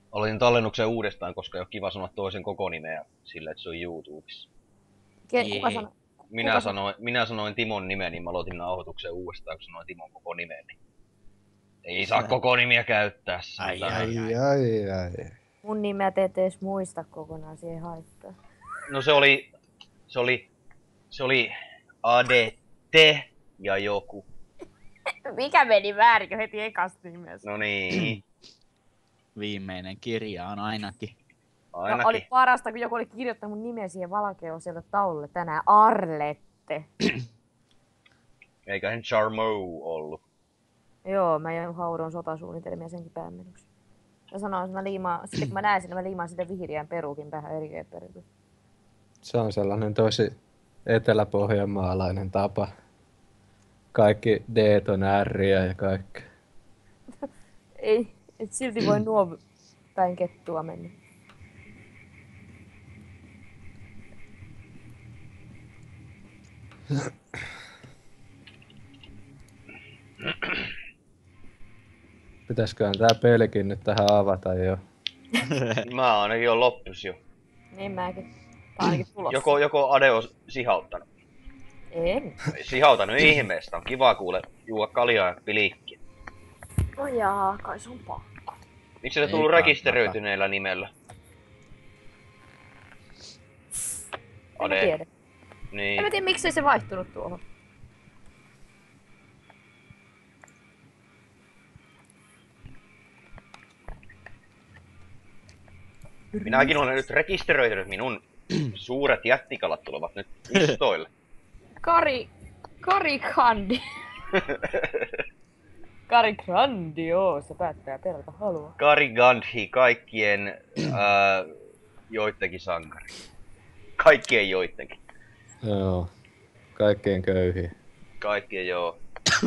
Aloitin tallennuksen uudestaan, koska ei ole kiva sanoa toisen koko nimeä sillä, että se on YouTubessa. Kuka Jee. sanoi? Kuka sanoi? Minä sanoin Timon nimen, niin mä aloitin nauhoituksen uudestaan, kun sanoin Timon koko nimen. Niin ei saa koko nimiä käyttää. Ai. Mun nimeä te ette edes muista kokonaan, se ei haittaa. No se oli ADT ja joku. Mikä meni väärin heti ekasta nimessä? No niin, Viimeinen kirja on ainakin. No, ainakin. oli parasta, kun joku oli kirjoittanut mun nimen siihen valkeoselle taululle tänään. Arlette. Eiköhän Charmou ollut. Joo, mä haudoin sotasuunnitelmia senkin päämenoksi. Ja sanoin, että mä liimaan, sitten kun mä näen sen, mä liimaan sitä vihreän perukin päähän eri perukin. Se on sellainen tosi eteläpohjanmaalainen tapa. Kaikki D on R ja kaikki. Ei, et silti voi nuo päin kettua mennä. Pitäisköhän tää pelikin nyt tähän avata jo? Mä ainakin on loppus jo. Niin mäkin. Tää ainakin tulossa. Joko Ade on sihauttanut? En. Sihautanut ihmeestä. On kiva kuule juua kaljaa ja pilikkiä. No jaa, kai se on pakko. Miksi se Ei tullut kannata. rekisteröityneellä nimellä? En mä tiedä. Niin. En mä tiedä, miksei se vaihtunut tuohon. Minäkin olen nyt rekisteröitynyt. Minun suuret jättikalat tulevat nyt istoille. Kari Kandi. Kari Grandioosa päättää pelata halua. Kari Gandhi, kaikkien joittenkin sankari. Kaikkien joittenkin. Joo. Kaikkein köyhiä. Kaikkien joo.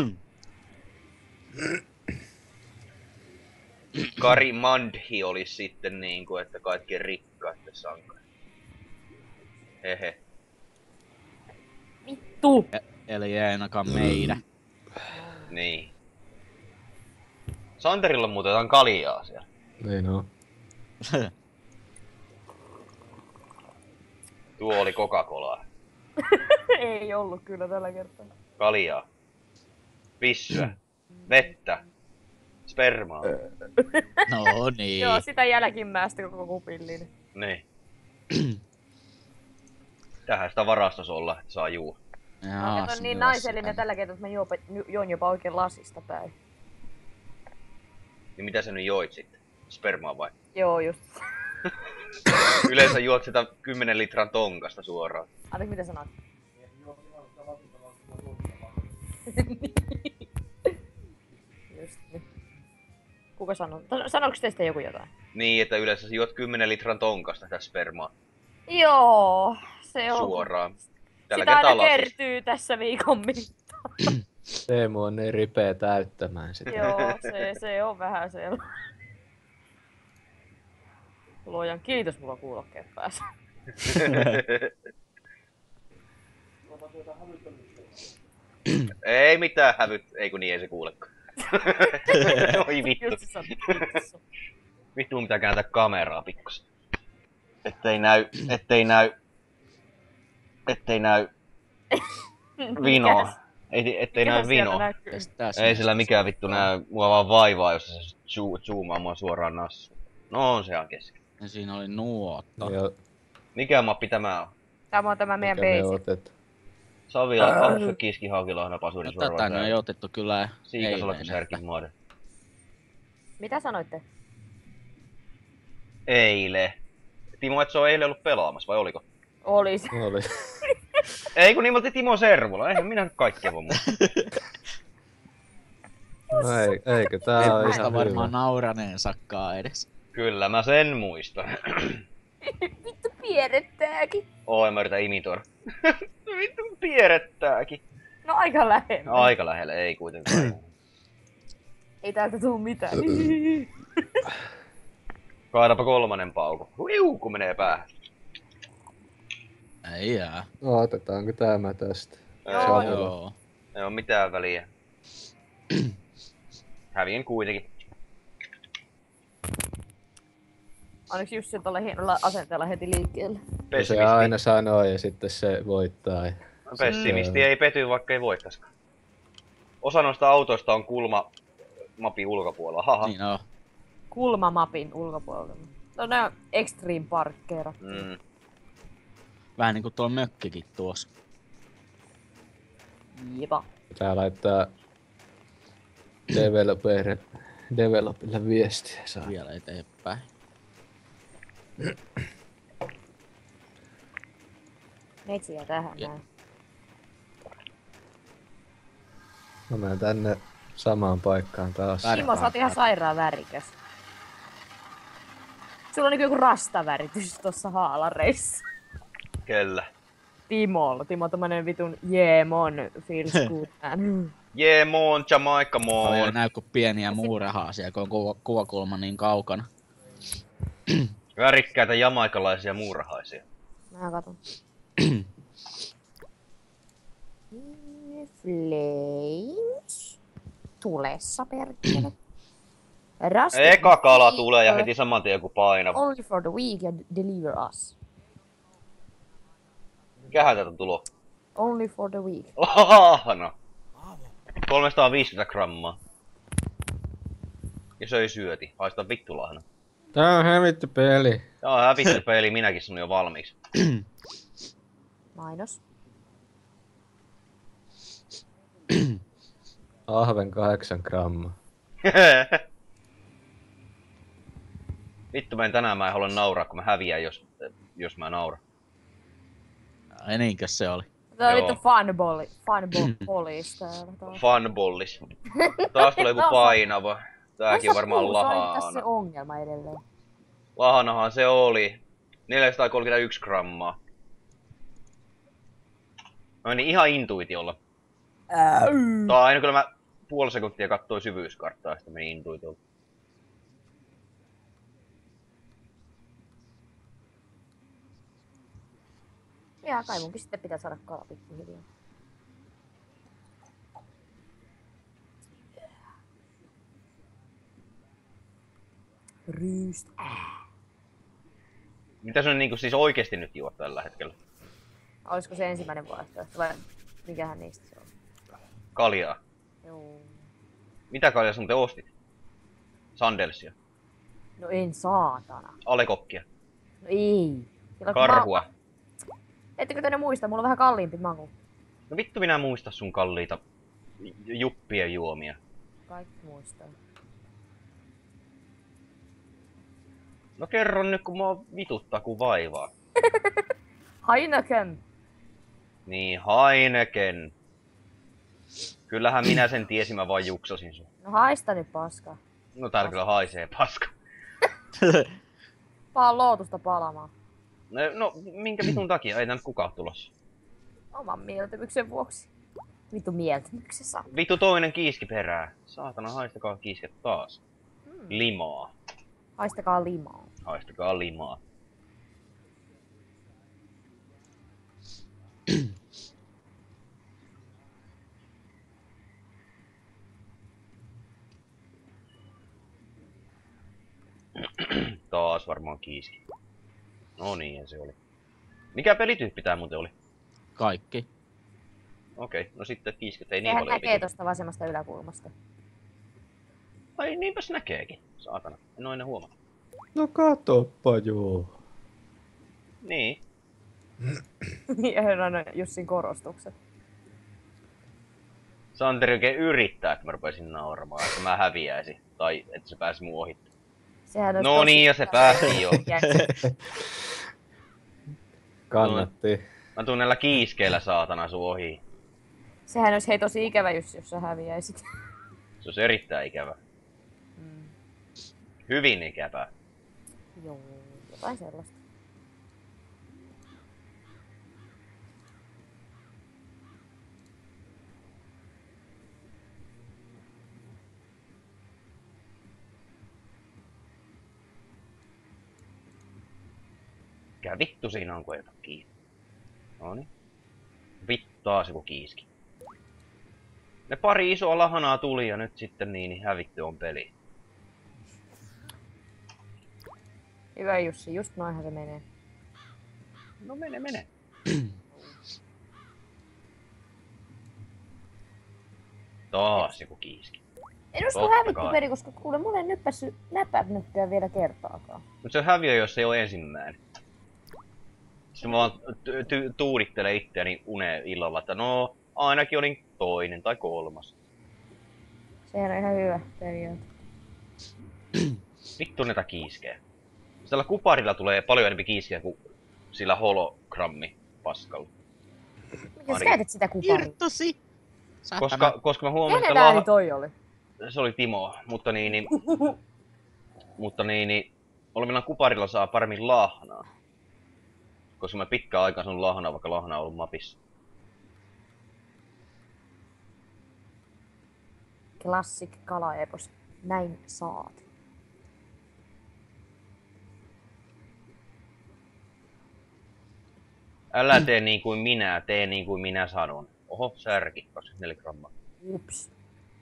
Kari Mandhi olisi sitten niinku, että kaikkien rikkaiden sankari. Hehe. Vittu! Eli ei ainakaan meidän. Niin. Santerilla muuten jotain kaljaa siellä. Niin on. Tuo oli Coca-Colaa. Ei ollut kyllä tällä kertaa. Kaljaa. Pissyä. Vettä. Spermaa. No niin. Joo, sitä jälkimmäistä koko kupillinen. Niin. Tähän sitä varastossa olla, että saa juua. Mä on niin naisellinen tällä kertaa, että mä join jopa oikein lasista päin. Niin mitä sä nyt joit sitten? Spermaa vai? Joo, just. Yleensä juot sitä 10 litran tonkasta suoraan. Anteeksi, mitä sanoit? Just niin. Kuka sanoo? Sanoiko teistä joku jotain? Niin, että yleensä sä juot 10 litran tonkasta sitä spermaa Joo, se on. suoraan. Tällä Sitä aina kertaa lasista. kertyy tässä viikon mittaan. Teemu on niin ripeä täyttämään sitä. Joo, se on vähän sellainen. Luojan kiitos, mulla on kuulokkeet päässä. Ei mitään hävyt, ei kun niin ei se kuulekaan. Oi vittu. Just se sanoo. Vittu mun pitää kääntää kameraa pikkusen. Ettei näy vinoa. Ettei näy vinoa. Ei sillä mikään vittu näy. Mua vaan vaivaa, jos se zoomaa mua suoraan nassuun. No on se ihan kesken. Ja siinä oli nuotto. Ja Mikä mappi tämä on? Tämä on tämä meidän mikä me basic. otet. Savila, Alfa, Kiski, Haukilahna, Pasuinen, No, tätä ne on otettu kyllä Siikasolla, eilen. Särkin, Muode. Mitä sanoitte? Eile. Timo, et se on eilen ollut pelaamassa, vai oliko? Olis. Oli. Ei kun niin me oltiin Timo Servola, eihän minä nyt kaikkea voi muuta. No eikö tää En on muista ihan varmaan hyvä. nauraneensakaan edes. Kyllä, mä sen muistan. Vittu pierrettääkin. Oi, mä yritän imitoida. Vittu pierrettääkin. No aika lähellä. Aika lähellä, ei kuitenkaan. Ei täältä tuu mitään. Kaadapa kolmannen pauku. Huiu, kun menee päähän. Ei jää. No, otetaanko tämä tästä? Joo, Joo. Ei oo mitään väliä. Hävien kuitenkin. Onneksi Jussi on tuolla hienolla asenteella heti liikkeelle. Se aina sanoo ja sitten se voittaa. Ja... Pessimisti ei pety, vaikka ei voittaskaan. Osa noista autoista on kulma mapin ulkopuolella, haha. Niin on. Kulmamapin ulkopuolella. No ne on extreme parkkeerattu. Vähän niinku tuo mökkikin tuossa. Jepa. Pitää laittaa developille viestiä saa. Vielä eteenpäin. Metsiä tähän näin. Mä menen tänne samaan paikkaan taas. Simo, sä oot ihan sairaan värikäs. Sulla on niinku joku rastaväritys tossa haalareissa. Kyllä. Timo on tommonen vitun Jeemon feels good man. Jeemon, Jamaica Paljon mon. näy kuin pieniä muurahaasia, kun on kuvakulma niin kaukana. Värikkäitä jamaikalaisia muurahaisia. Mä katon. Flames. Tulessa perkele. Eka kala tulee ja heti saman tien kun painaa. Only for the week and deliver us. Mikähän täältä tulo? Only for the week. Lahana! 350 grammaa. Ja söi syöti. Haista vittu lahna. Tää on hävitty peli. Tää on hävitty peli, minäkin sanon jo valmiiksi. Mainos. Ahven 8 grammaa. Vittu tänään mä en halua nauraa, kun mä häviän, jos mä nauran. Ai niinkö se oli? Tää on Joo. vittu funbollis täällä taas. Funbollis. Taas tulee joku painava. Tääkin on varmaan Se on tässä lahana. se ongelma edelleen. Lahanahan se oli. 431 grammaa. No niin, ihan intuitiolla. Tai aina kyllä mä puoli sekuntia katsoin syvyyskarttaa, sitten meni intuitiolla. Ja kai munkin sitten pitää saada kala pikkuhiljaa. Ryyst. Mitä se on niinku siis oikeesti nyt juot tällä hetkellä? Olisiko se ensimmäinen vaihtoehto vai mikähän niistä se on? Kaljaa. Joo. Mitä kaljaa sun te ostit? Sandelsia. No en saatana. Alekokkia. No ei. Silloin, kun Karhua. Ettekö te ne muista? Mulla on vähän kalliimpi maku. No vittu minä muista sun kalliita juppien juomia. Kaikki muistaa. No kerron nyt kun mua vituttaa kun vaivaa. Heineken! Niin, Heineken. Kyllähän minä sen tiesin, mä vaan juksasin sun. No haista nyt paska. No täällä kyllä haisee paska. Paa lootusta palamaan. No minkä vitun takia? Ei tää nyt kukaan tulossa. Oman mieltymyksen vuoksi. Vittu mieltymyksessä. Vittu toinen kiiski perää. Saatana, haistakaa kiisket taas. Limaa. Haistakaa limaa. Haistakaa limaa. Taas varmaan kiiski. No niin, se oli. Mikä pelityyppi tää muuten oli? Kaikki. Okei, no sitten kiisket ei niin Sehän paljon näkee vitu. tosta vasemmasta yläkulmasta. Ai niinpäs näkeekin. Saatana, en oo ennen huomannut. No katoppa joo. Niin. Ja herran Jussin korostukset. Santeri oikein yrittää, että mä rupesin nauramaan, että mä häviäisin. Tai että se pääsi mun ohi. Sehän olisi No tosi niin, ja se hyvä. pääsi jo. Kannatti. Mä tuun näillä kiiskeillä saatana sun ohi. Sehän olisi hei tosi ikävä Jussi, jos sä häviäisit. Se olisi erittäin ikävä. Hyvin ikävä. Joo, jotain sellaista. Mikä vittu siinä on, kun ei ota kiinni? Noniin. Vittu taas joku kiiski. Ne pari isoa lahanaa tuli ja nyt sitten niin hävitty on peli. Hyvä Jussi, just noinhan se menee. No mene. Taas joku kiiski. En usko Totta hävitty kai. peli, koska kuule, mulla ei nyppässyt näpänyttyä vielä kertaakaan. Mut se häviö, jos ei ole ensimmäinen. Sitten mä vaan tuudittelen itseäni uneen illalla, että no, ainakin olin toinen tai kolmas. Sehän on ihan hyvä periaate. Vittu näitä kiiskejä. Sillä kuparilla tulee paljon enemmän kiiskejä kuin sillä hologrammi paskalla. Miten sä käytät sitä kuparia? Irtosi! Saatana. Koska mä huomasin, Kenen että ääni toi oli? se oli Timo, mutta olevilla kuparilla saa paremmin lahnaa. Koska mä pitkään aikaa saanut lahnaa, vaikka lahnaa on ollut mapissa. Classic kalaepos. Näin saat. Älä tee niin kuin minä, tee niin kuin minä sanon. Oho, särki, 24 grammaa. Ups.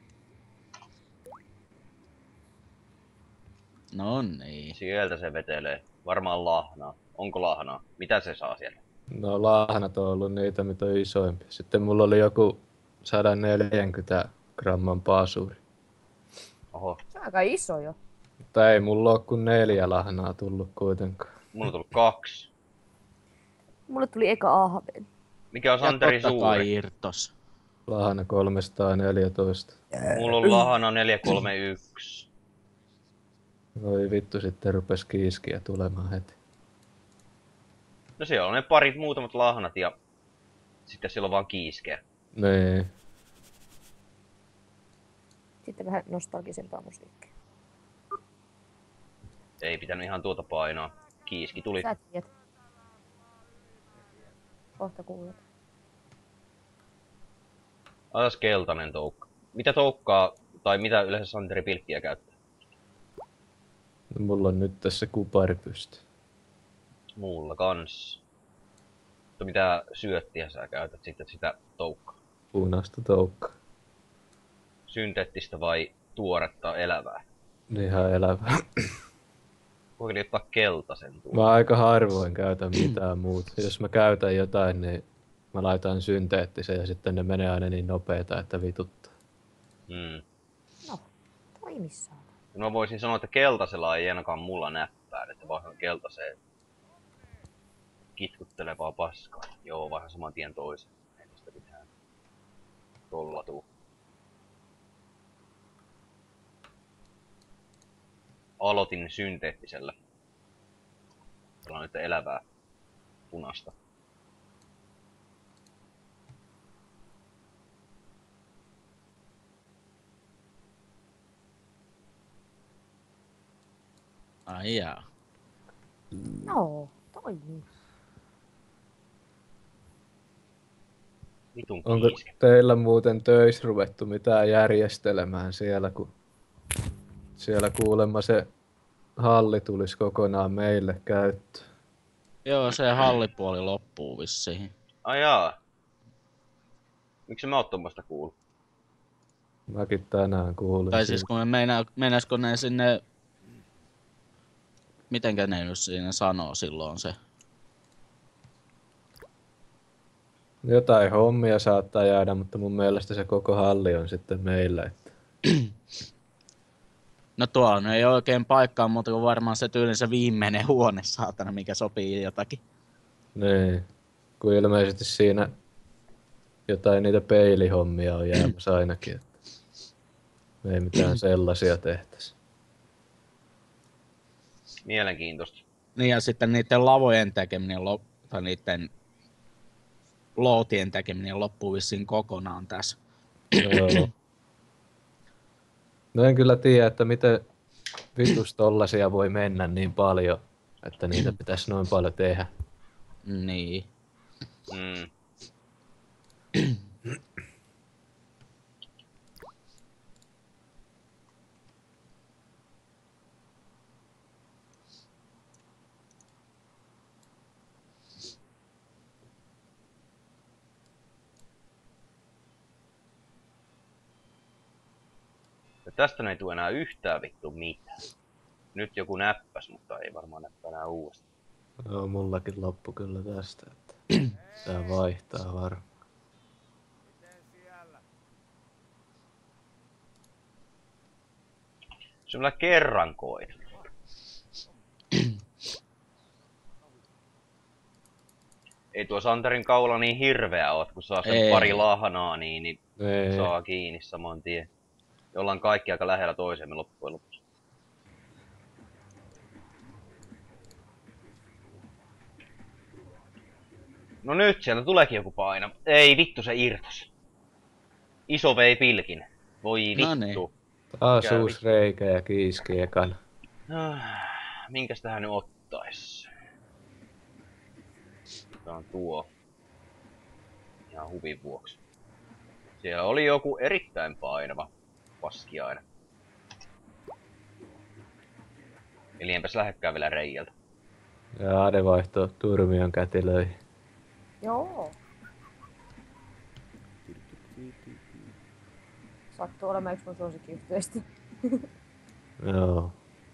No niin. Sieltä se vetelee. Varmaan lahnaa. Onko lahnaa? Mitä se saa sieltä? No lahnat on ollut niitä, mitä on isoimpi. Sitten mulla oli joku 140 gramman paasuri. Oho, Se on aika iso jo. Mutta ei mulla ole kuin 4 lahnaa tullut kuitenkaan. mulla on tullut 2. Mulle tuli eka ahven. Mikä on Ja Santerin totta kai suuri? irtos. Lahna 314. Mulla on lahana 431. Voi vittu, sitten rupes kiiskiä tulemaan heti. No siellä on ne parit muutamat lahnat ja sitten siellä on vaan kiiskeä. Nee. Sitten vähän nostalgisempaa musiikkia. Ei pitänyt ihan tuota painoa. Kiiski tuli. Sä tiedät. Kohta kuulet. Alas keltainen toukka. Mitä toukkaa, tai mitä yleensä Santeri pilkkiä käyttää? No, mulla on nyt tässä kupari pysty. Mulla kans. Mutta mitä syöttiä sä käytät sitten sitä toukkaa? Punaista toukkaa. Synteettistä vai tuoretta elävää? Ihan elävä. Voiko ottaa keltaisen tuon? Mä aika harvoin käytän mitään muuta. Jos mä käytän jotain, niin mä laitan synteettisen ja sitten ne menee aina niin nopeeta, että vituttaa. No, toimissaan. No mä voisin sanoa, että keltaisella ei ainakaan mulla näppää, että vaan keltaiseen kitkuttelevaa paskaa. Joo, vähän saman tien toisen. Ei tästä mitään tolla tuu. Aloitin synteettisellä. Täällä on nyt elävää punasta. Ai jaa. No, toimii. Vitun Onko kiiske. teillä muuten töissä ruvettu mitään järjestelemään siellä, kun siellä kuulemma se halli tulisi kokonaan meille käyttöön? Joo, se hallipuoli loppuu vissiin. Ai jaa. Miksi mä oot tommoista kuullut? Mäkin tänään kuulin. Tai siis kun meinaisko ne sinne... Mitenkä ne nyt siinä sanoo silloin se? Jotain hommia saattaa jäädä, mutta mun mielestä se koko halli on sitten meillä. Että... No tuo ei oikein paikkaa, mutta kun varmaan se tyylin se viimeinen huone, saatana, mikä sopii jotakin. Niin, kun ilmeisesti siinä jotain niitä peilihommia on jäämässä ainakin. Että me ei mitään sellaisia tehtäisi. Mielenkiintoista. Niin ja sitten niiden lavojen tekeminen, tai niiden lootien tekeminen loppuu vissiin kokonaan tässä. Joo. No en kyllä tiedä, että miten vitus tollasia voi mennä niin paljon, että niitä pitäisi noin paljon tehdä. Niin. Mm. Ja tästä ei tule enää yhtään vittu mitään. Nyt joku näppäs, mutta ei varmaan näppää enää uudestaan. No, mullakin loppu kyllä tästä, että tää vaihtaa varmaan. Se on vielä kerran koit. Ei tuo Santerin kaula niin hirveä oot, kun saa sen Ei. pari lahnaa, niin Ei. saa kiinni saman tien. Ja ollaan kaikki aika lähellä toisemme loppujen lopuksi. No nyt sieltä tuleekin joku paino. Ei vittu, se irtos. Iso vei pilkin. Voi No niin. vittu. Taas Mikä uusi reikä ja kiiski ekan. Minkäs tähän nyt ottais? Tää on tuo. Ihan huvin vuoksi. Siellä oli joku erittäin painava paskiainen. Eli enpäs lähdekään vielä reijältä. Ja Ade vaihtoi Turmion kätilöihin. Joo. Sattuu olemaan yksi mun suosikkiyhtiöistä. Joo.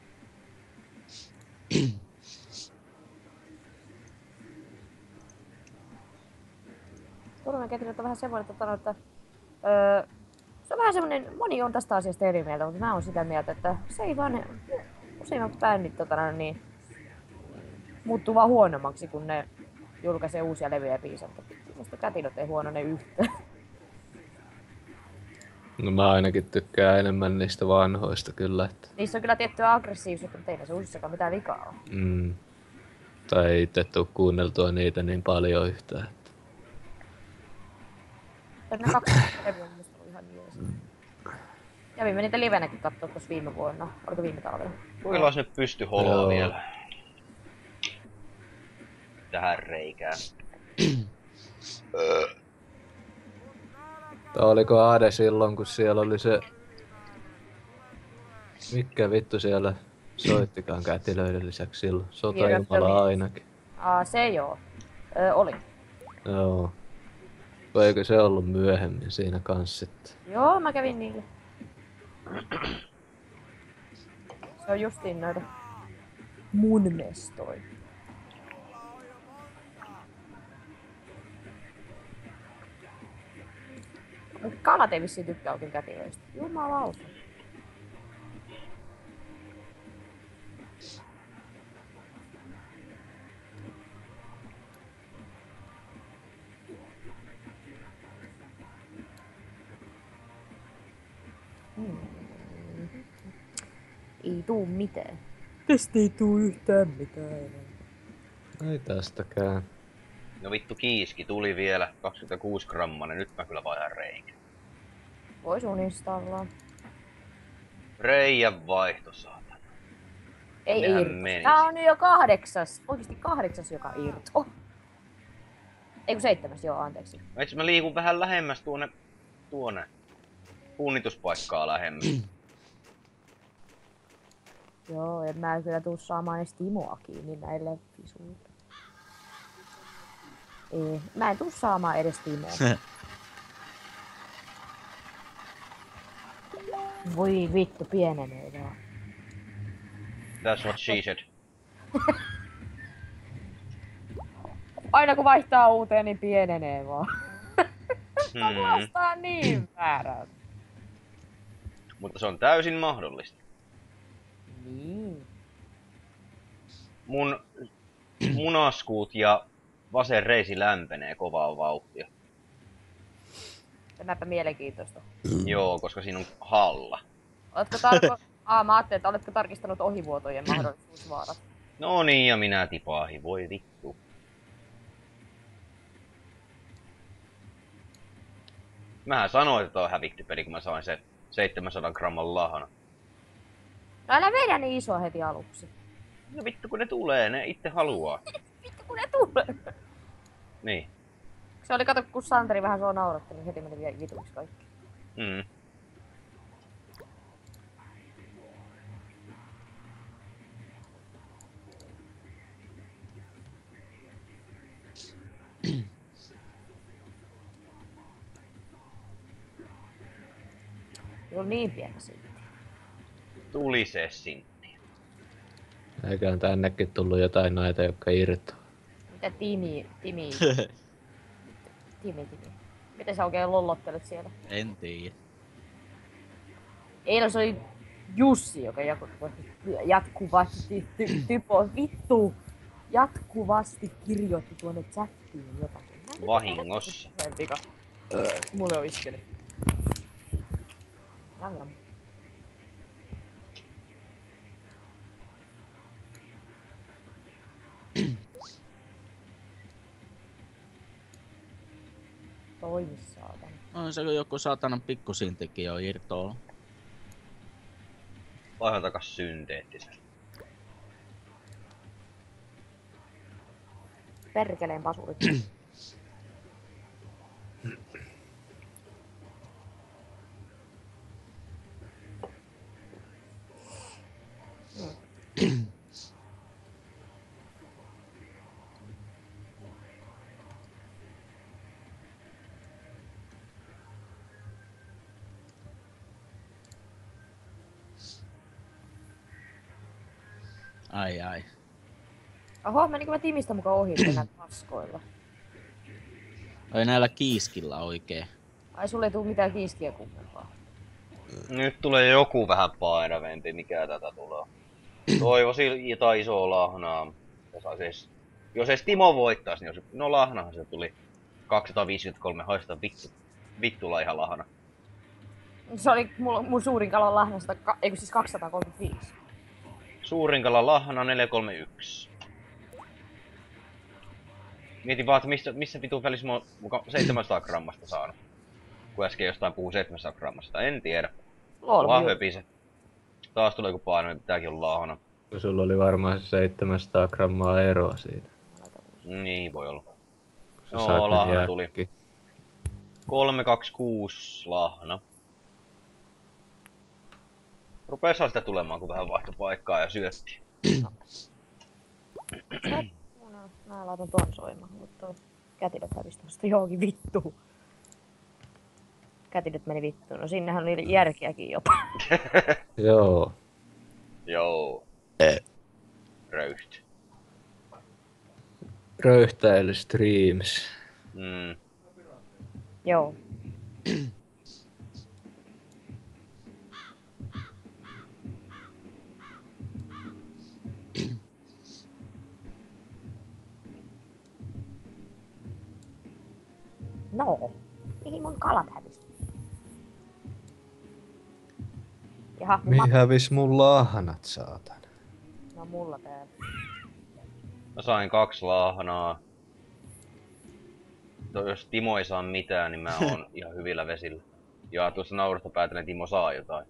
Turmen kätilöt on vähän semmoinen, että se on vähän semmoinen, moni on tästä asiasta eri mieltä, mutta mä oon sitä mieltä, että se ei vaan, useimmat bändit niin, muuttuu vaan huonommaksi, kun ne julkaisee uusia levyjä ja biisejä. Mielestäni kätilöt ei huonone yhtään. No mä ainakin tykkään enemmän niistä vanhoista kyllä, että... Niissä on kyllä tiettyä aggressiivisuutta, mutta ei näissä uusissakaan mitään vikaa ole. Tai ei itse tuu kuunneltua niitä niin paljon yhtään. Ne 2 levyä on mielestäni ollut ihan jees. Kävimme niitä livenäkin kattoo tuossa viime vuonna. Oliko viime talvella? Kuinka nyt pysty holoa Joo. vielä? Tähän reikään. Tai oliko Ade silloin, kun siellä oli se... Mikä vittu siellä soittikaan kätilöiden lisäksi silloin? Sotajumala ainakin. Se joo. Oli. Joo. Vai eikö se ollut myöhemmin siinä kans sitten? Joo, mä kävin niille. Se on justiin noita mun mestoja. Mut kalat ei vissiin tykkää oikein kätilöistä. Jumalauta. Ei tuu mitään. Tästä ei tuu yhtään mitään. Ei tästäkään. No vittu kiiski tuli vielä 26 grammanen, nyt mä kyllä vaihdan reikä. Vois uninstallaa. Reijän vaihto saatana. Ei Nehän irto. menisi. Tää on nyt jo 8. Oikeesti 8 joka irto. Ei kun 7, joo anteeksi. Itse mä liikun vähän lähemmäs tuonne punnituspaikkaa lähemmäs. Joo, en mä kyllä tuu saamaan edes Timoa kiinni näille visuille. Ei, mä en tuu saamaan edes Timoa. Voi vittu, pienenee vaan. That's what she said. Aina kun vaihtaa uuteen, niin pienenee vaan. Kuulostaa niin väärältä. Mutta se on täysin mahdollista. Niin. Mun munaskuut ja vasen reisi lämpenee kovaa vauhtia. Tämäpä mielenkiintoista. Joo, koska siinä on halla. Oletko mä ajattelin, että oletko tarkistanut ohivuotojen mahdollisuusvaarat? No niin, ja minä tipaahin, voi vittu. Mähän sanoin, että tää on hävitty peli, kun mä sain se 700 gramman lahana. No älä vedä niin isoa heti aluksi. No vittu kun ne tulee, ne itse haluaa. Vittu kun ne tulee. Niin. Se oli, kato, kun Santeri vähän sua nauratteli, niin heti meni vielä vituiksi kaikki. Se on niin pieni siitä. Tuli se sintti. Eiköhän tännekin tullut jotain noita, jotka irtoaa. Mitä Timi. Miten sä oikein lollottelet siellä? En tiedä. Eilen se oli Jussi, joka jatkuvasti jatkuvasti kirjoitti tuonne chattiin jotakin. Vahingossa. Vika. Mulle on iskenyt. Jam. Toimi saatana. On se joku saatanan pikkusintikin jo irtoa. Vaihan takas synteettisesti. Perkeleen pasurit. Ai. Oho, menikö mä Timistä mukaan ohi näillä paskoilla? Ai näillä kiiskillä oikein. Ai sulle ei tuu mitään kiiskiä kummempaa. Nyt tulee joku vähän painavempi, mikä tätä tulee. Toivoisin jotain isoa lahnaa. Jos edes Timo voittaisi, niin jos... No lahnahan se tuli. 253 haista vittula ihan lahna. Se oli mun suurin kalan lahnasta, eikö siis 235. Suurin kalan lahna 431. Mietin vaan, että missä vitun välissä mä oon muka 700 grammasta saanut. Kun äsken jostain puhuu 700 grammasta. En tiedä. Vaan höpise. Taas tulee joku paino, pitääkin olla lahna. Sulla oli varmaan 700 grammaa eroa siitä. Niin voi olla. Sä No, saat ne lahna jääkki. tuli. 326 lahna. Rupeesaa sitä tulemaan, kun vähän vaihto paikkaa ja syötti. Mä laitan tuon soimaan, mutta kätilöt hävisi tosta johonkin vittuun. Kätilöt meni vittuun. No sinnehän oli järkeäkin jopa. Joo. Joo. Röyhty. Röyhtäily streams. Joo. No, mihin mun kalat hävisi? Jaha, Mihin hävis mun lahnat, saatana? No mulla täällä. Mä sain 2 lahnaa. Jos Timo ei saa mitään, niin mä oon ihan hyvillä vesillä. Ja tuossa naurusta päätelen, että Timo saa jotain.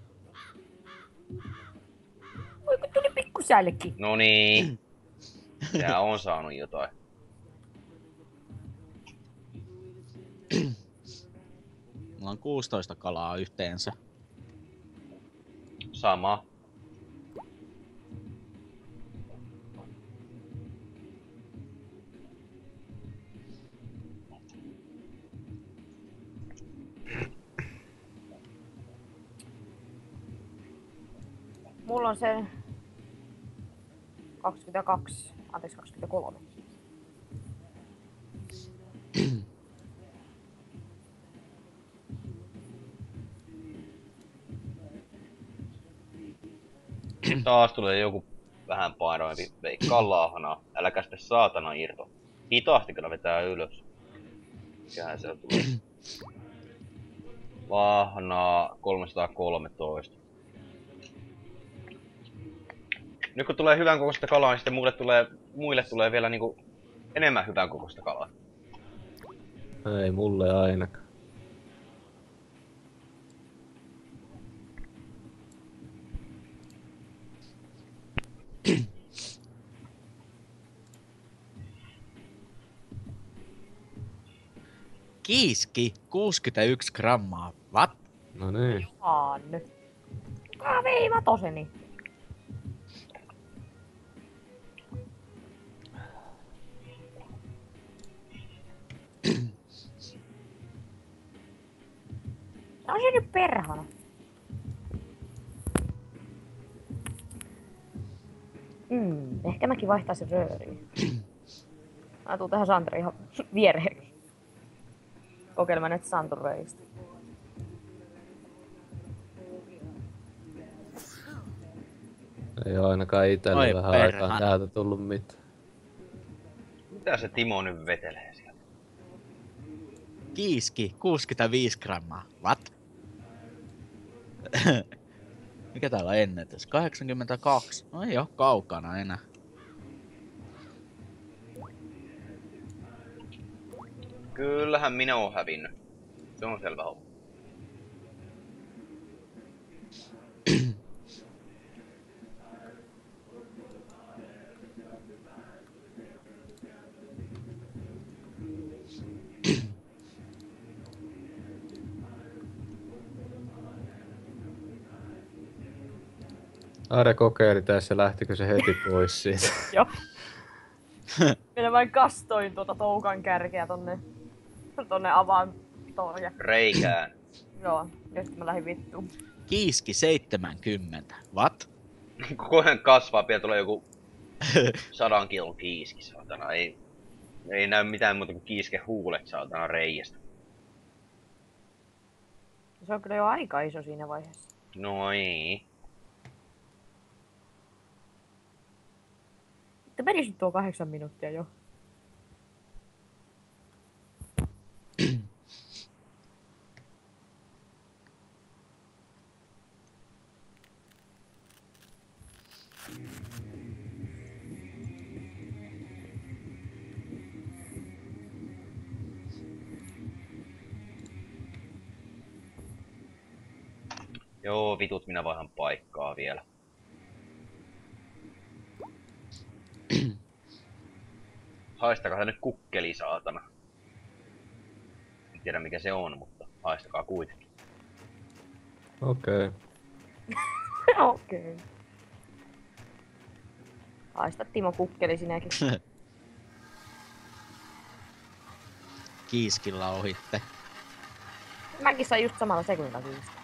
Oi kun tuli pikkusälki. No niin. Tää on saanut jotain. Mulla on 16 kalaa yhteensä. Sama. Mulla on se 22, anteeksi 23. Taas tulee joku vähän painoimpi. Veikkaa lahna. Äläkä sitten saatana irto. Hitaasti kyllä vetää ylös. Mikähän siellä tulee? Lahnaa 313. Nyt kun tulee hyvän kokoista kalaa, niin sitten muille tulee vielä niinku enemmän hyvän kokoista kalaa. Ei mulle ainakaan. Kiiski 61 grammaa. What? No niin. Nyt. Vei matoseni. On se nyt perhana. Ehkä mäkin vaihtaisin rööriin. Mä tuun tähän Santrin ihan viereen. Kokeilemaan näitä Santun röistä. Ei oo ainakaan itelle Oi vähän perhana. aikaan täältä tullut mitään. Mitä se Timo nyt vetelee sieltä? Kiiski, 65 grammaa. What? Mikä täällä on ennätys? 82. No ei oo kaukana enää. Kyllähän minä oon hävinnyt. Se on selvä homma. Are kokeili tässä, lähtikö se heti pois siitä? Joo. Minä vain kastoin tuota toukan kärkeä tonne avaantoon ja Reikään. joo, ja sitten mä lähdin vittuun. Kiiski 70. What? Koko ajan kasvaa, vielä tulee joku 100 kilon kiiski, saatana. Ei näy mitään muuta kuin kiiske huulet, saatana, reiästä. Se on kyllä jo aika iso siinä vaiheessa. No ei. Mutta menisi tuo 8 minuuttia jo. Joo, vitut, minä vaihan paikkaa vielä. Haistakaa nyt kukkeli, saatana. En tiedä mikä se on, mutta haistakaa kuitenkin. Okei. Okei. Haista Timo kukkeli sinäkin. Kiiskillä ohitte. Mäkin sain just samalla sekunnilla kiistä.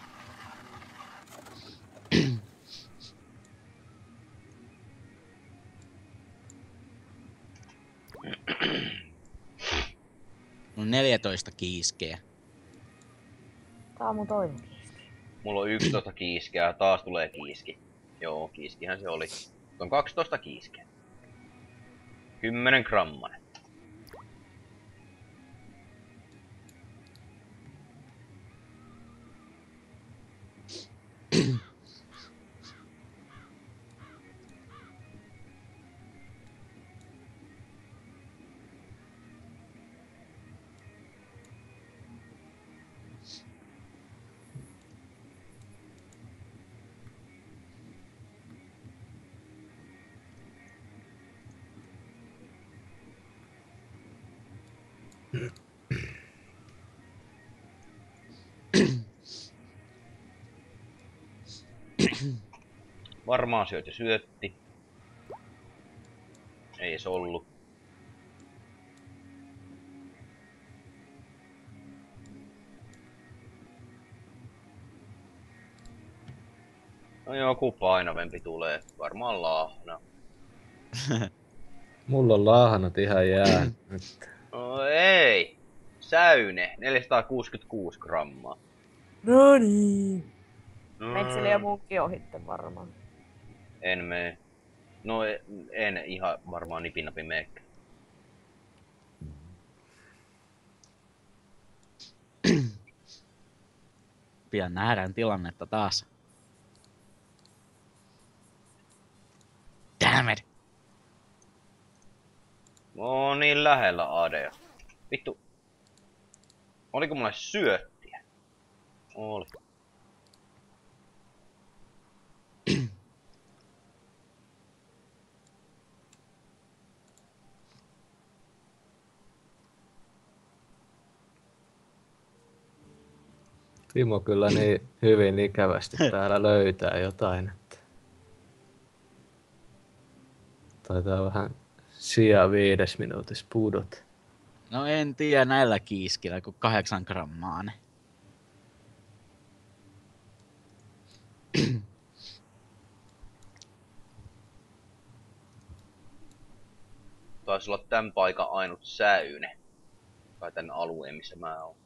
No 14 kiiskeä. Tää on mun toinen kiiski. Mulla on 11 kiiskeä, taas tulee kiiski. Joo, kiiskihän se oli. On 12 kiiskeä. 10 grammanen. Varmaan syöt ja syötti. Ei se ollut. No joku painavempi tulee. Varmaan laahna. Mulla on laahanat ihan jää nyt. No ei. Säyne. 466 grammaa. No niin. Metsille ja muukki ohitte varmaan. En mene. No en ihan varmaan nipinapi meekkä. Pian nähdään tilannetta taas. Damn it! Mä oon niin lähellä Adea. Vittu. Oliko mulle syöttiä? Oli. Timo kyllä niin hyvin ikävästi täällä löytää jotain, että taitaa vähän sijaa 5 minuutissa pudot. No en tiedä näillä kiiskillä, kun 8 grammaa ne. Taisi olla tän paikan ainut säyne. Tai tän alueen, missä mä oon.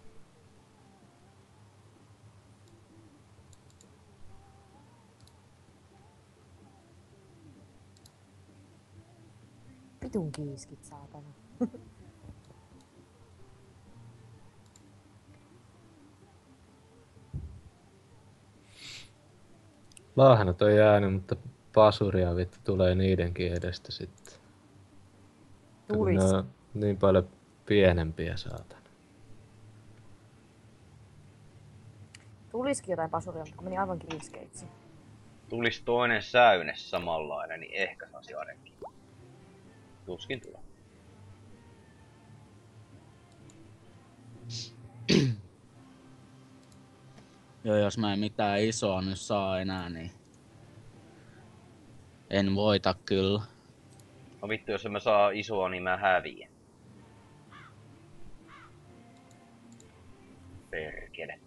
Vitun kiiskit, saatana. Lahnat on jäänyt, mutta pasuria vittu tulee niidenkin edestä sitten. Kun Tulis. ne on niin paljon pienempiä saatana. Tulisikin jotain pasuria, mutta kun meni aivan kiiskeiksi. Tulis toinen säyne samanlainen, niin ehkä saisi ainakin. Tuskin tulee. Joo, jos mä en mitään isoa nyt saa enää, niin en voita kyllä. No vittu, jos en mä saa isoa, niin mä häviän. Perkele.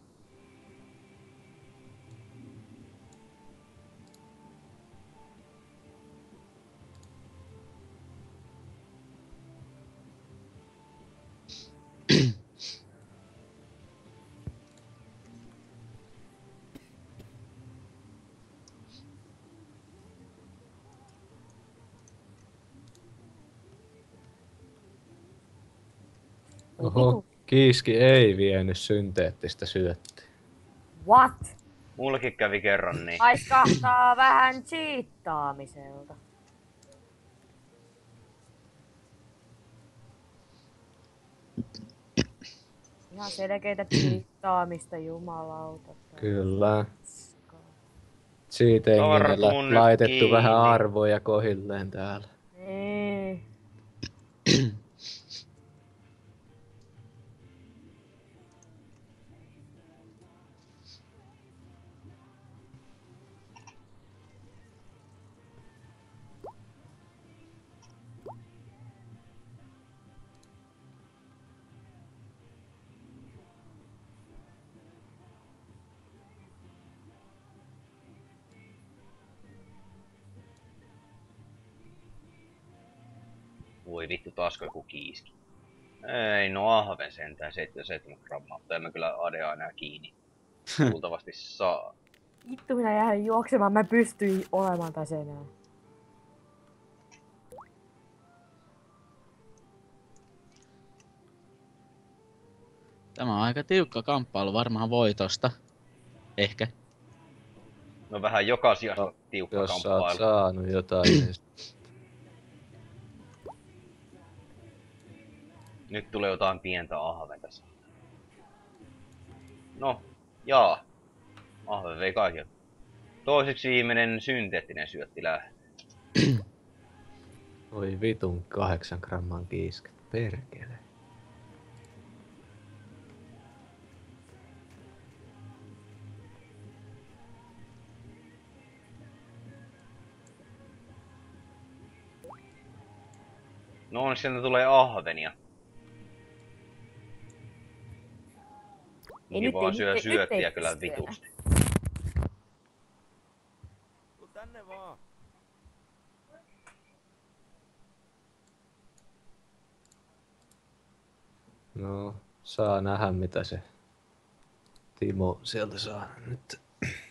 Oho, kiiski ei vienyt synteettistä syöttiä. What? Mullakin kävi kerran niin. Aiskahtaa vähän cheattaamiselta. Ihan selkeitä cheattaamista, jumalauta. Kyllä. Siitä ei Tartun nyt laitettu kiinni. vähän arvoja kohilleen täällä. Niin. Voi vittu, taasko joku kiiski. Ei, no ahven sentään 77 grammaa, mutta en mä kyllä adea enää kiinni. Luultavasti saa. Vittu, minä jäin juoksemaan, mä pystyin olemaan tässä enää. Tämä on aika tiukka kamppailu varmaan voitosta. Ehkä. No vähän joka sijasta tiukka Jos sä oot kamppailu. saanut jotain, niin Nyt tulee jotain pientä ahventa. No, jaa. Ahve vei kaikki. Toiseksi viimeinen synteettinen syötti lähtee. voi vitun 8 gramman kiisket. Perkele. No onneksi sieltä tulee ahvenia. Ei Niin nyt vaan ei- syö nyt ei syöttiä kyllä pysty enää. vitusti. Tuu tänne vaan. No, saa nähdä mitä se Timo sieltä saa nyt.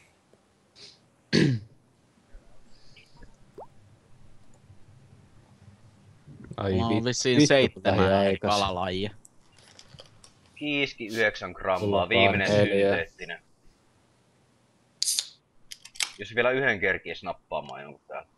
Ai Mulla on vittu, vissiin vittu 7 eri lähiaikas. kalalajia. Kiiski 9 Mulla grammaa, on viimeinen vaan 4. synteettinen. Jos vielä yhden kerkies nappaamaan jonkun täällä.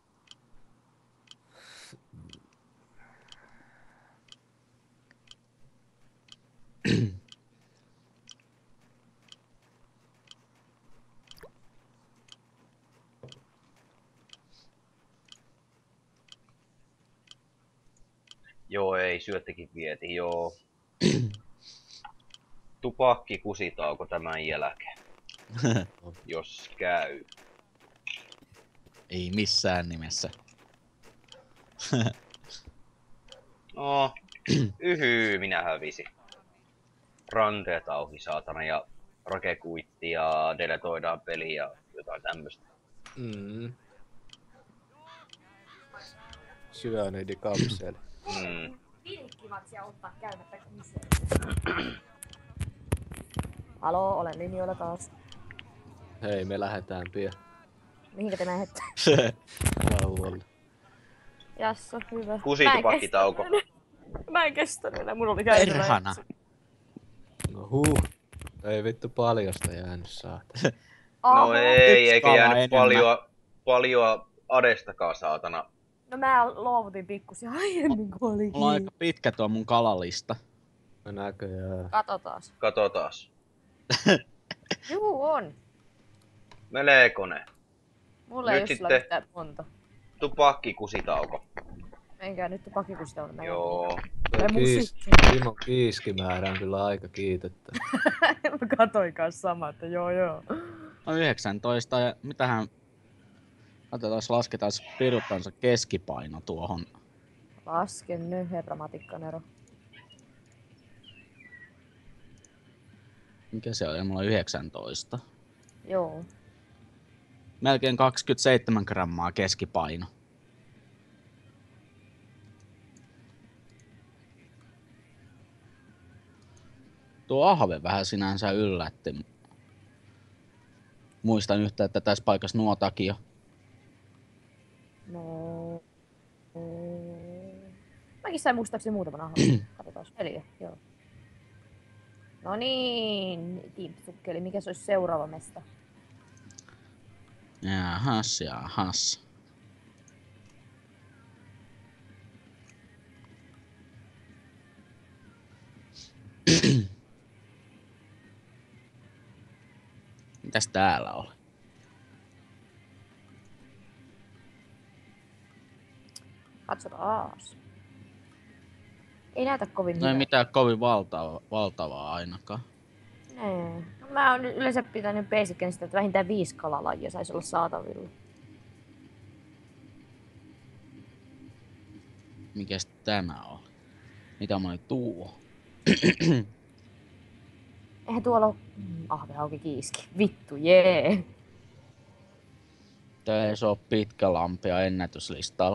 Joo, ei, syöttikin vieti, joo. Tupakki kusitauko tämän jälkeen. Jos käy. Ei missään nimessä. No, minä hävisin. Ranteet auki, saatana, ja rakekuitti ja deletoidaan peli ja jotain tämmöstä. Syönidi kapseli. Vilkkimatsia ottaa käymättä kuseen. Haloo, olen linjoilla taas. Hei, me lähdetään pian. Mihinkä te menette? Laualle. Jasso, hyvä. Kusitupakkitauko. Mä en kestänyt enää, mun oli käytävä. Perhana. No ei vittu paljosta jäänyt saata. No ei, Yksi eikä kala jäänyt enemmän. paljon adestakaan saatana. No mä luovutin pikkusia aiemmin kun oli Mulla on aika pitkä tuo mun kalalista. No näköjään. Katotaas. Katotaas. Juu, on. Melekone. Mulla Nyt ei oo sillä sitten- yhtään monta. Tupakkikusitauko. Menkää nyt pakikusita on. Joo. Ei mun Timo kiiskimäärä on kyllä aika kiitettävä. Mä katoin kanssa sama, että joo. No 19 ja mitähän... Katsotaan, lasketaan piruttansa keskipaino tuohon. Lasken nyt, herra Matikkanero. Mikä se oli? Mulla on 19. Joo. Melkein 27 grammaa keskipaino. Tuo ahve vähän sinänsä yllätti. Muistan yhtä, että tässä paikassa nuotakin. No. Mäkin sain muistaakseni muutaman ahon. Katsotaan. 4, joo. No niin, timpsukkeli. Mikä se olisi seuraava mesta? Jahas. Mitäs täällä oli? Katsotaas. Ei näytä kovin No ei hyvältä. mitään kovin valtavaa ainakaan. Nee. No, mä oon yleensä pitänyt basicin sitä, että vähintään 5 kalalajia saisi olla saatavilla. Mikäs tämä oli? Mitä mä olin tuo? Eihän tuolla oo... ahvehauki kiiski. Vittu, jee. Tää ei se oo pitkä lampia ennätyslistalla.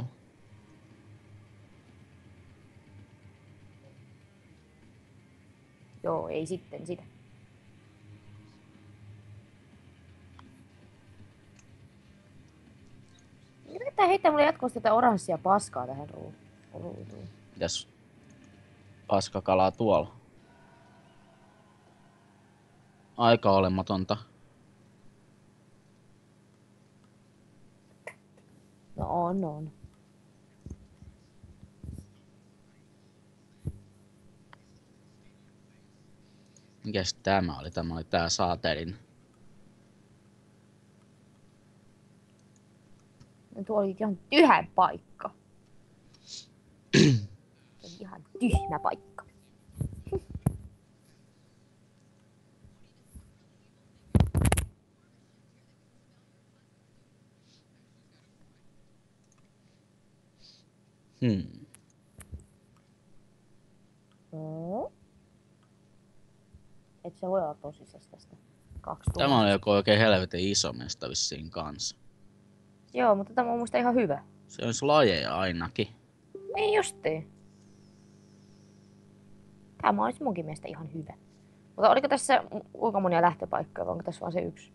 Joo, ei sitten sitä. Mitä heittää mulle jatkuvasti tätä oranssia paskaa tähän ruutuun? Mitäs paskakalaa tuolla? Aika olematonta. No on. Mikäs tämä oli? Tämä oli tää saatelin. No, tuo oli ihan tyhjä paikka. Se oli ihan tyhmä paikka. No. Et sä voi olla tosissas tästä 2 tuntia. Tämä oli joku oikein helvetin iso mesta vissiin kanssa. Joo, mutta tämä on mun mielestä ihan hyvä. Se olisi lajeja ainakin. Niin justiin. Tämä olisi munkin mielestä ihan hyvä. Mutta oliko tässä kuinka monia lähtöpaikkoja vai onko tässä vaan se yksi?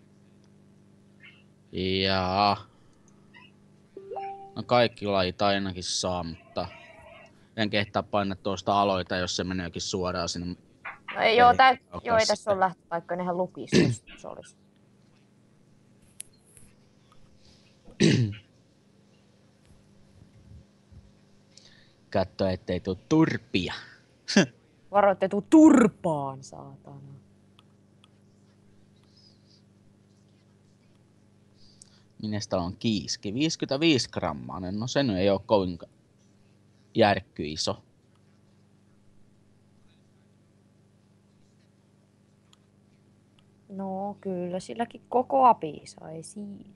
Jaa. No kaikki lajit ainakin saa, mutta en kehtaa painaa tuosta aloita, jos se meneekin suoraan sinne. No ei, joo, Ei, ei tässä ole lähtöpaikkoja, nehän lukisi, jos se olisi. Katso, ettei tuu turpia. Varo, ettei tuu turpaan, saatana. Minestä on kiiski? 55 grammainen. No se nyt ei oo kovin järkky iso. No kyllä, silläkin koko api sai siinä.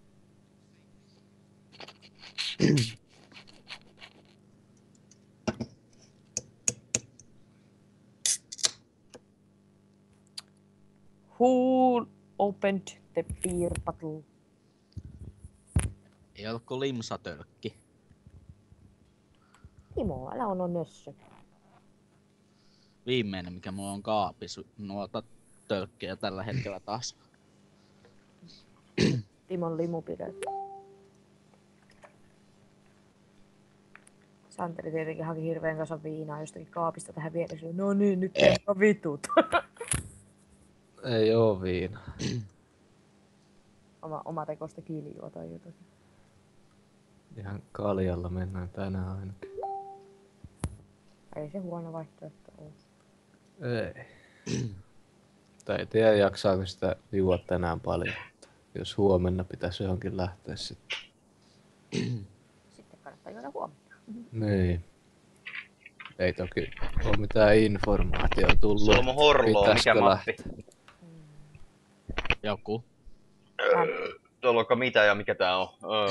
Who opened the beer bottle? Ei ollut kuin limsatölkki. Timo, älä on nössö. Viimeinen, mikä mulla on kaapissa, noita tölkkejä tällä hetkellä taas. Timon limupide. Santeri tietenkin haki hirveän kasan viinaa jostakin kaapista tähän vieressä. No niin, nyt on vitut. Ei oo viina. Oma tekosta kiljua tai jotakin. Ihan kaljalla mennään tänään ainakin. Ei se huono vaihtoehto ole. Ei. Tai ei tiedä jaksaako sitä juua tänään paljon. Jos huomenna pitäisi johonkin lähteä sitten. Sitten kannattaa juoda huomenna. Niin. Ei toki ole mitään informaatiota tullut. Solmo Horlo, mikä Pitäisikö mappi? lähteä. Joku. Tuolla onko mitä ja mikä tää on?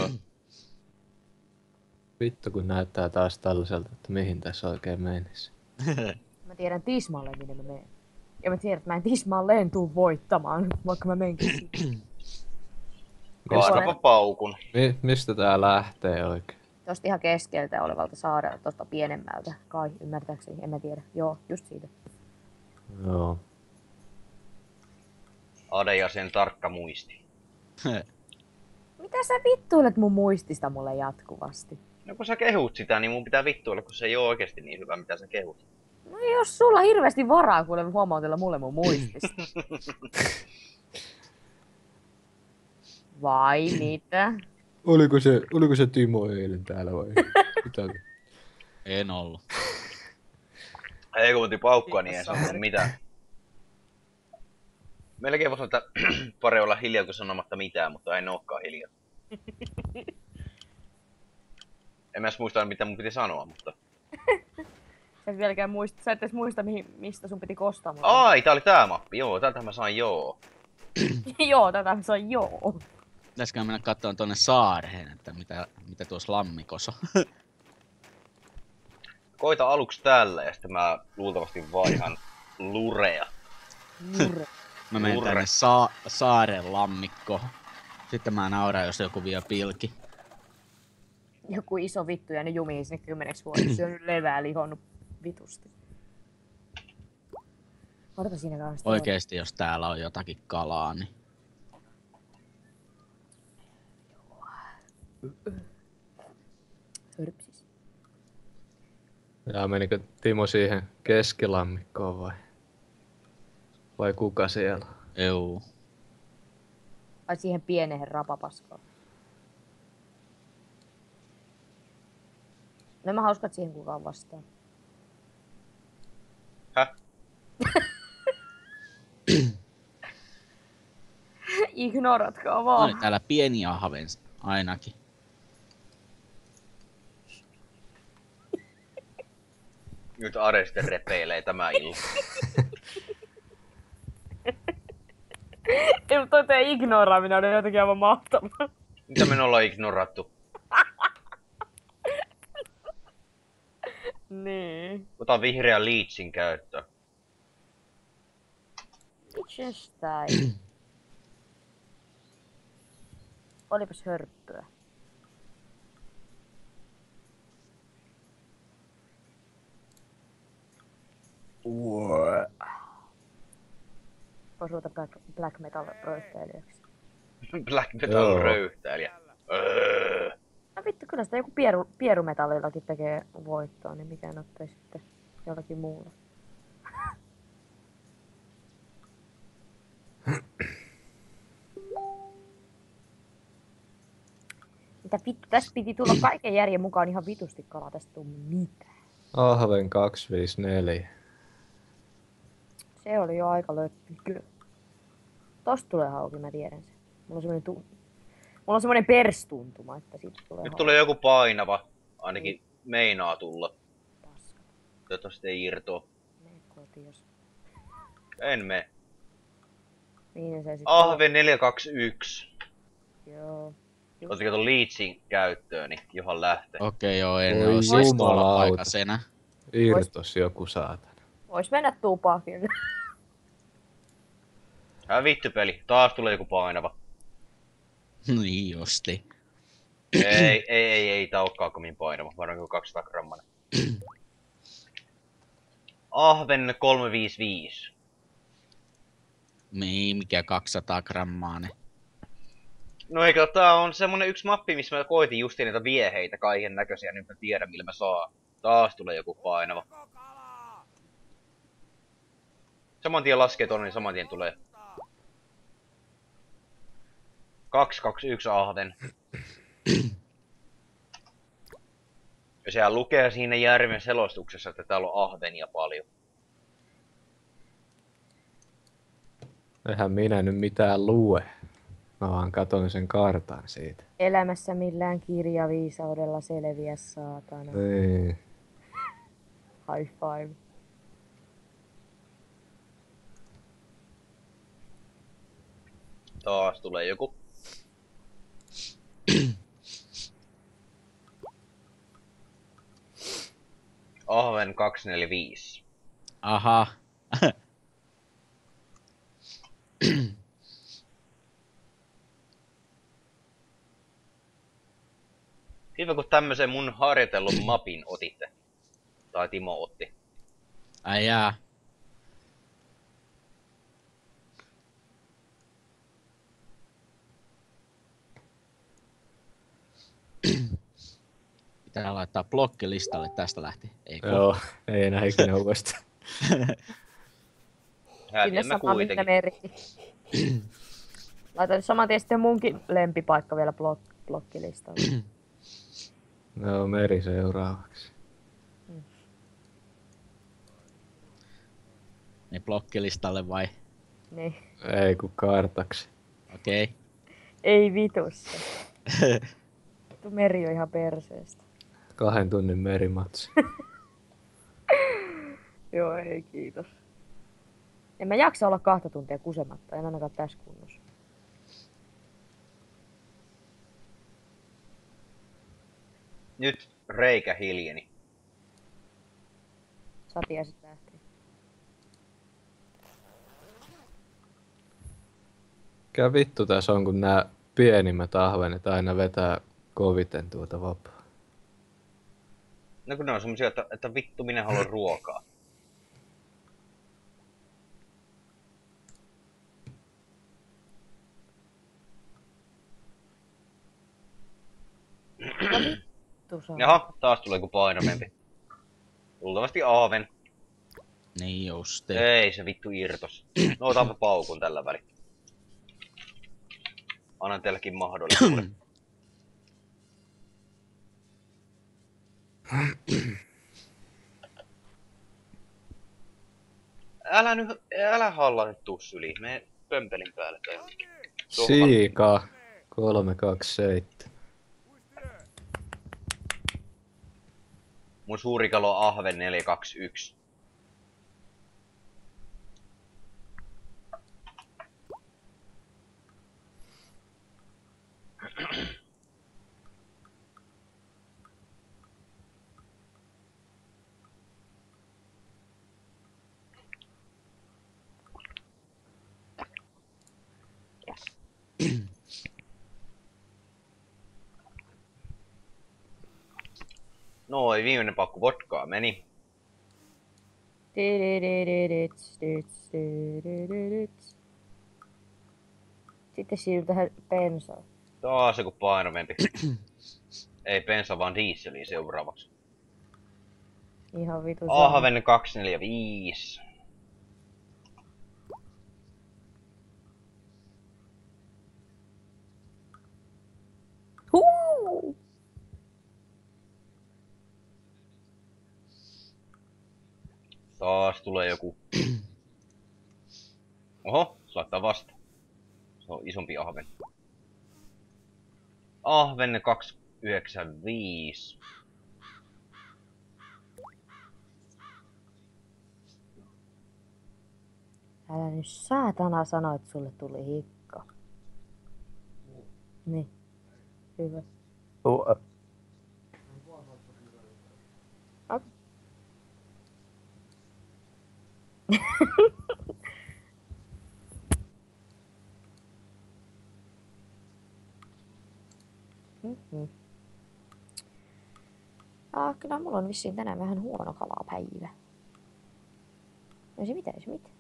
Vittu kun näyttää taas tällaiselta, että mihin tässä oikein menisi. Mä tiedän tismalleen minne mä menen. Ja mä tiedän, että mä en tismalleen tuu voittamaan, vaikka mä menkin siitä. Kaadapa paukun. Mistä tää lähtee oikein? Tosta ihan keskeltä olevalta saarelta, tosta pienemmältä. Kai, ymmärtääkseni, en mä tiedä. Joo, just siitä. Joo. Ade ja sen tarkka muisti. Mitä sä vittuilet mun muistista mulle jatkuvasti? No kun sä kehut sitä, niin mun pitää vittuilla, kun se ei oo oikeesti niin hyvä, mitä sä kehut. No jos sulla hirveästi varaa kuule huomautella mulle mun muistista. Vai mitä? Oliko se Timo eilen täällä vai? Mitä? En ollut. Ei kun paukkua, niin ei Kiitos, sanonut Sameri. mitään. Melkein voisi sanoa, että pari olla hiljaa kuin sanomatta mitään, mutta en ookaan hiljaa. En mä edes muista, mitä mun piti sanoa, mutta... Sä et vieläkään muista, sä et edes muista mistä sun piti kostaa. Mutta... Ai, tää oli tää mappi, joo, tältä mä sain joo. Joo, tätä se on joo. Pitäisikö mennä katsomaan tonne saareen, että mitä tuossa lammikossa on. Koita aluksi tällä ja sitten mä luultavasti vaihan lurea. Jure. Mä menen Urre. tänne saaren lammikkoon. Sitten mä nauran, jos joku vie pilki. Joku iso vittu ja ne jumii sinne 10 vuodeksi. Syönyt levää lihonnut vitusti. Odota siinä kanssa. Oikeesti, jos täällä on jotakin kalaa, niin... Hörpsis. Ja menikö Timo siihen keskilammikkoon vai? Vai kuka siellä? Juu. Vai siihen pieneen rapapaskoon. No en mä hauska, että siihen kukaan vastaa. Häh? Ignoratkaa Oli vaan. täällä pieni ahven ainakin. Nyt Are sitten repeilee tämä ilta. Ei, mutta toi teidän ignoraaminen on jotenkin aivan mahtavaa. Mitä me ollaan ignorattu? Niin. Ota vihreän liitsin käyttöön. Itsestäin. Olipas hörppyä. Voisi ruveta black metal röyhtäilijäksi. Black metal Joo. röyhtäilijä. No vittu, kyllä sitä joku pierumetallillakin tekee voittoa, niin mikä ottaisi sitten jollakin muulla. Mitä vittu, tästä piti tulla kaiken järjen mukaan ihan vitusti kalaa, tästä tuu mitään. Ahven 254. Se oli jo aika löppikö. Tosta tulee hauki, mä tiedän sen. Mulla on semmonen perstuntuma, että siitä tulee Nyt hauki. tulee joku painava. Ainakin meinaa tulla. Paska. Toivottavasti ei irtoa. Mene kotiin, jos... En mene. Mihin se sitten Ahve 421. Joo. Ottiko ton liitsin käyttöön, niin johan lähtee. Okei, joo, en Voi oo siis tuolla jumalauta. paikasena. Irtos joku saatana. Vois mennä tupaan kyllä. Vittu peli. Taas tulee joku painava. Niin justi. ei tää olekaan kovin painava. Varmaan joku 200 grammanen. Ahven 355. Mikä 200 grammaa ne. No eikö tää on semmonen yksi mappi, missä mä koitin justiin niitä vieheitä kaiken näköisiä, niin mä tiedän millä mä saan. Taas tulee joku painava. Saman tien laskee tonne, niin saman tien tulee 221 ahven. Ja sehän lukee siinä järven selostuksessa, että täällä on ahvenia paljon. Eihän minä nyt mitään lue. Mä vaan katon sen kartan siitä. Elämässä millään kirjaviisaudella selviä, saatana. Niin. High five. Taas tulee joku. Ahven 245. Aha. Hyvä kun tämmösen mun harjoitellun mapin otitte. Tai Timo otti. Ai jaa. Pitää laittaa blokkilistalle tästä lähti. Eikö? Joo, ei enää ikinä uudestaan. Sinne Häviämme sama minkä kuitenkin. meri. Laitan saman tien sitten munkin lempipaikka vielä blokkilistalle. No, meri seuraavaksi. Niin blokkilistalle vai? Niin. Ei kun kartaksi. Okei. Okay. Ei vitussa. Tuo meri on ihan perseestä. 2 tunnin merimatsi. Joo, ei kiitos. En mä jaksa olla 2 tuntia kusematta, en ainakaan tässä kunnossa. Nyt reikä hiljeni. Satiaiset lähtee. Mikä vittu tässä on, kun nämä pienimmät ahvenet aina vetää koviten tuota vapaa. No kun ne on semmosia, että vittu minä haluan ruokaa. Tusa. Jaha, taas tulee joku painavempi. Luultavasti aaven. Niin justi. Ei se vittu irtos. No otanpa paukun tällä välin. Annan teillekin mahdollisuuden. Älä hallaa nyt tuu syliin. Mene pömpelin päälle tai jonnekin. Siika 327. Mun suuri kalo on ahven 421. Noin, viimeinen pakku vodkaa meni. Sitten siirrytään tähän pensaan. Taas joku painavempi. Ei bensa vaan dieseliä seuraavaksi. Ihan vitu Ahven 245. Huu! Taas tulee joku. Oho, saattaa vasta. Se on isompi ahven. Ahven 295. Älä nyt saatana sano, että sulle tuli hikka. Niin. Hyvä. Ok. Kyllä mulla on vissiin tänään vähän huono kalapäivä. Ei se mitään, ei se mitään.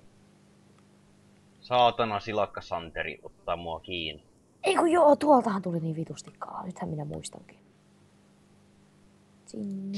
Saatana silakkasanteri ottaa mua kiinni. Ei kun joo, tuoltahan tuli niin vitusti kalaa. Nythän minä muistankin. Sinne.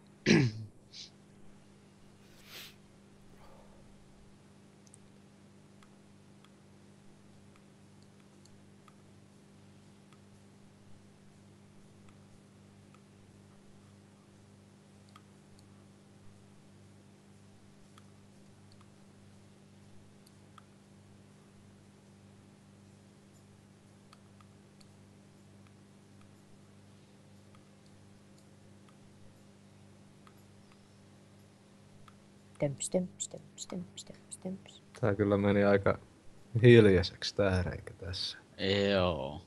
Temps, temps, temps, temps, temps, temps. Tää kyllä meni aika hiljaiseksi tää reikä tässä. Joo.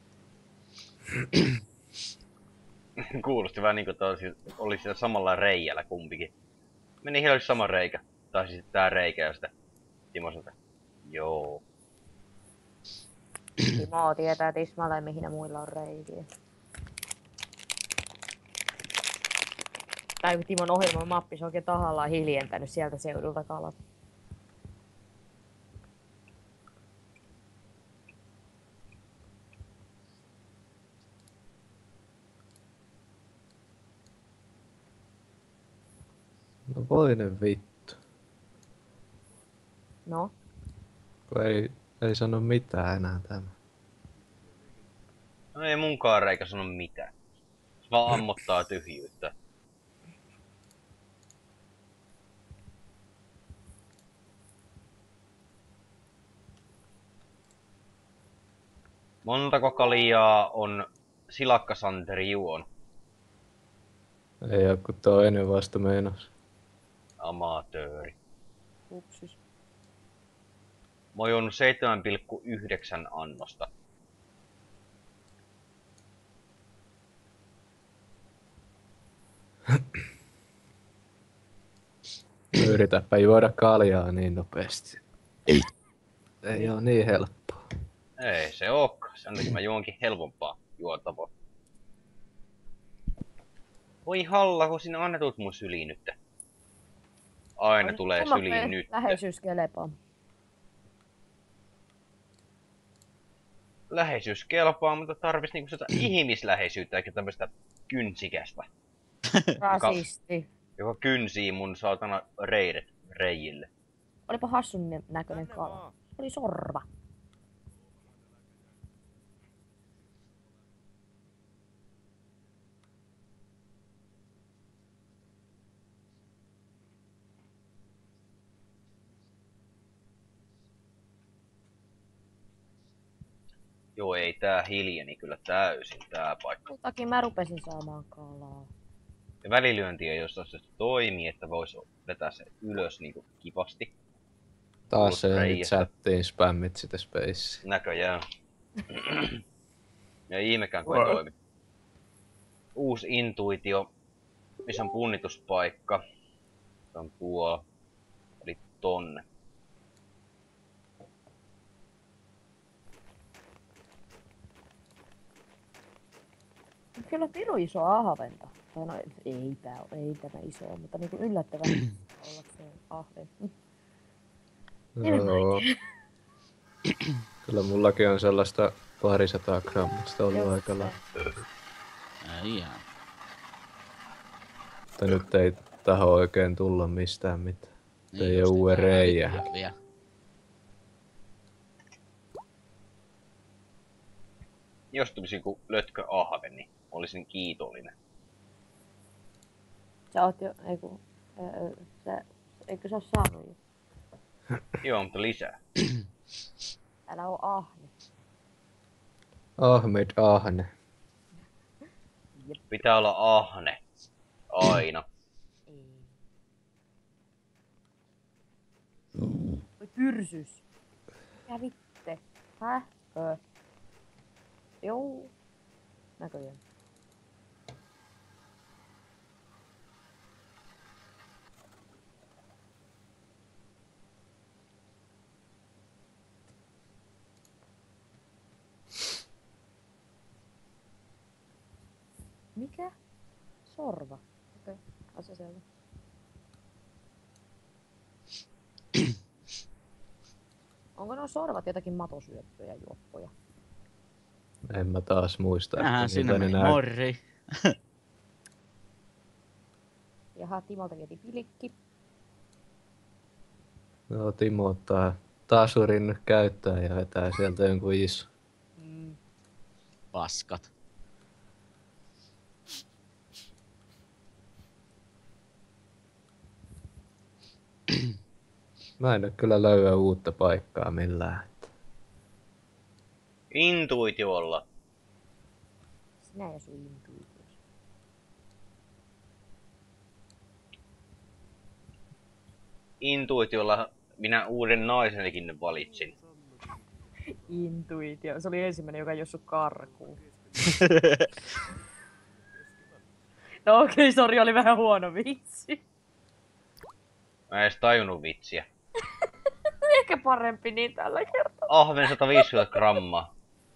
Kuulosti vähän niinku oli siellä samalla reijällä kumpikin. Meni ihan sama reikä. Tai siis tää reikä ja sitten Timo sanoi, joo. Timo tietää tismalleen mihin muilla on reikiä. Tai kun Timon ohjelman mappi, se on oikein tahallaan hiljentänyt sieltä seudulta kalat. No voinen vittu. No, Kun ei sano mitään enää tämä. No ei munkaan reikä sano mitään. Se vaan ammottaa tyhjyyttä. Montako kaljaa on silakkasanteri juon? Ei oo kun toinen vasta meinas. Amatööri. upsis. Mä oon juonut 7,9 annosta. Yritäpä juoda kaljaa niin nopeasti. Ei oo niin helppoa. Ei se ookaan. Sen takia mä juonkin helpompaa juotavaa. Voi halla, kun sinä annetut mun syliin nyt. Aina tulee syliin nyt. Läheisyys kelepaa. Läheisyys kelpaa, mutta tarvis niinku sitä ihmisläheisyyttä eikä tämmöstä kynsikästä. Rasisti. Joka kynsii mun saatana reijille. Olipa hassun näköinen kala. Oli sorva. Joo, ei tää hiljeni kyllä täysin tää paikka. Multakin mä rupesin saamaan kalaa. Ja välilyöntiä, jos se toimii, että vois vetää se ylös niinku kipasti. Taas se nyt Reiästä. chattiin spämmit sitä space. Näköjään. Ja ihmekään kun ei toimi. Uusi intuitio. Missä on punnituspaikka? Se on tuo. Eli tonne. Kyllä pirun iso ahventa. Tai no ei tämä iso, mutta niinku yllättävän ollakseen ahven. Joo. Kyllä mullakin on sellaista 200 grammasta ollut aika lailla. Ei ihan. Mutta nyt ei taho oikein tulla mistään mitään. Ei just, oo uuden tää reijää. häviää vielä. Jos tulisi joku lötkö ahven, niin olisin kiitollinen. Sä oot jo, eikö sä oo saanut jo? Joo, mutta lisää. Älä oo ahne. Ahmed Ahne. Pitää olla ahne. Aina. Ei. Voi pyrsys. Mikä vitte? Häh? Joo. Näköjään. Mikä? Sorva. Okei, asia selvä. Onko nuo sorvat jotakin matosyöppöjä juoppoja? En mä taas muista, että Sinne niitä meni enää... morri. Jaha, Timolta vietiin pilikki. No Timo ottaa tasurin nyt käyttää ja vetää sieltä jonkun iso. Paskat. Mä en nyt kyllä löyä uutta paikkaa millään. Intuitiolla. Sinä ja sun intuitios. Intuitiolla minä uuden naisenikin valitsin. Intuitio. Se oli ensimmäinen, joka jossu karkuun. No okei, sori, oli vähän huono vitsi. Mä en edes tajunnut vitsiä. Ehkä parempi niin tällä kertaa. Ahven 150 grammaa.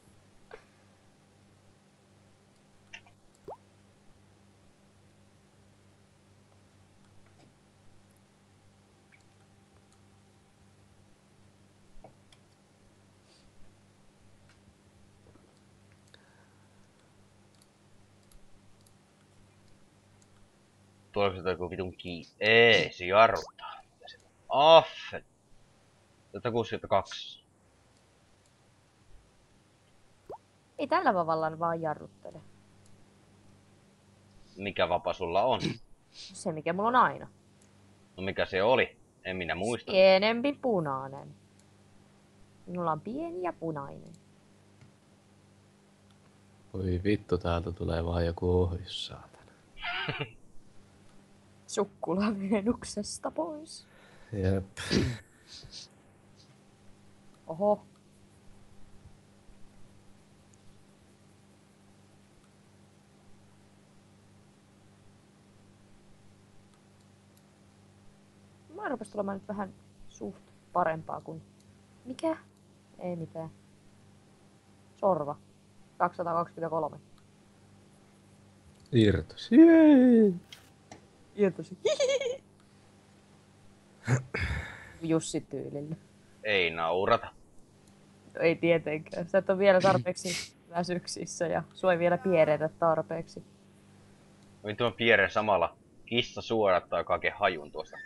Tuleeko se joku vitun Ei, se jarruttaa. Affe. 162. Ei tällä vavalla vaan jarruttele. Mikä vapa sulla on? Se mikä mulla on aina. No mikä se oli? En minä muista. Pienempi punainen. Minulla on pieni ja punainen. Voi vittu, täältä tulee vaan joku ohjus, saatana. Sukkula Venuksesta pois. Jep. Oho. Mä rupes tulemaan nyt vähän suht parempaa kuin... Mikä? Ei mitään. Sorva. 223. Irtos. Jee! Irtosi. Jussi tyylillä. Ei naurata. Ei tietenkään. Sä et ole vielä tarpeeksi väsyksissä ja sua ei vielä pieretä tarpeeksi. Vittu mä piirren samalla. Kissa suodattaa kaiken hajun tuosta.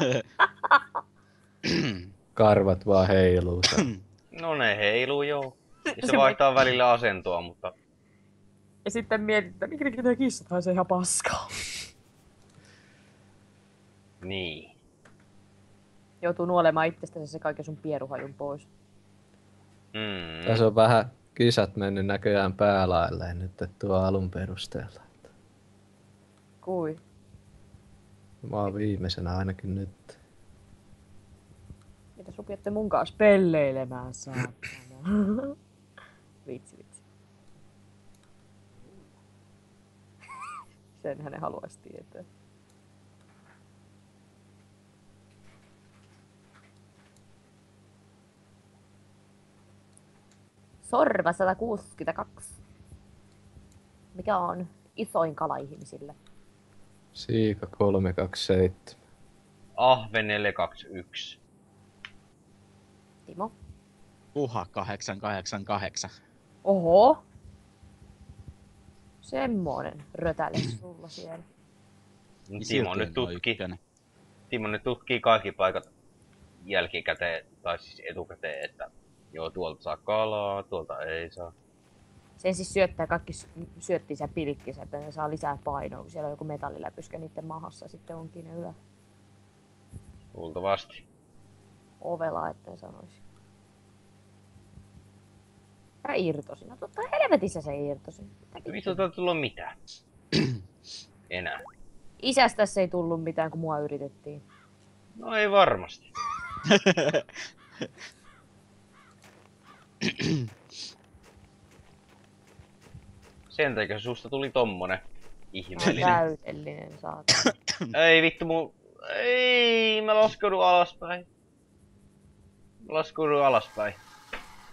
Karvat vaan heiluu. No ne heiluu joo. Ja se Se vaihtaa välillä asentoa, mutta... Ja sitten mietit, että mikä nämä kissat haisee ihan paskaa. Niin. Joutuu nuolemaan itsestäsi se kaiken sun pieruhajun pois. Tässä on vähän kisat mennyt näköjään päälailleen nyt tuo alun perusteella. Kui? Mä oon viimeisenä ainakin nyt. Mitä sopiatte mun kanssa pelleilemään saatana? Vitsi. Sen hänen haluaisi tietää. Sorva 162. Mikä on isoin kala ihmisille? Siika 327. Ahve 421. Timo? Puha 888. Oho! Semmonen rötäle sulla siellä. Timo nyt tutkii kaikki paikat jälkikäteen, tai siis etukäteen, että joo, tuolta saa kalaa, tuolta ei saa. Sen siis syöttää kaikki syöttii siellä pilkkissä, että ne saa lisää painoa, kun siellä on joku metalliläpyskä niiden mahassa, sitten onkin ne ylä Luultavasti. ovela, etten sanoisi. Ja irtosi. No totta helvetissä se irtosi. Vittu tää tullut mitään. Enää. Isästä se ei tullut mitään, kun mua yritettiin. No ei varmasti. Sen takia susta tuli tommonen ihmeellinen. Täydellinen saatana. Ei vittu Ei, mä laskeudun alaspäin.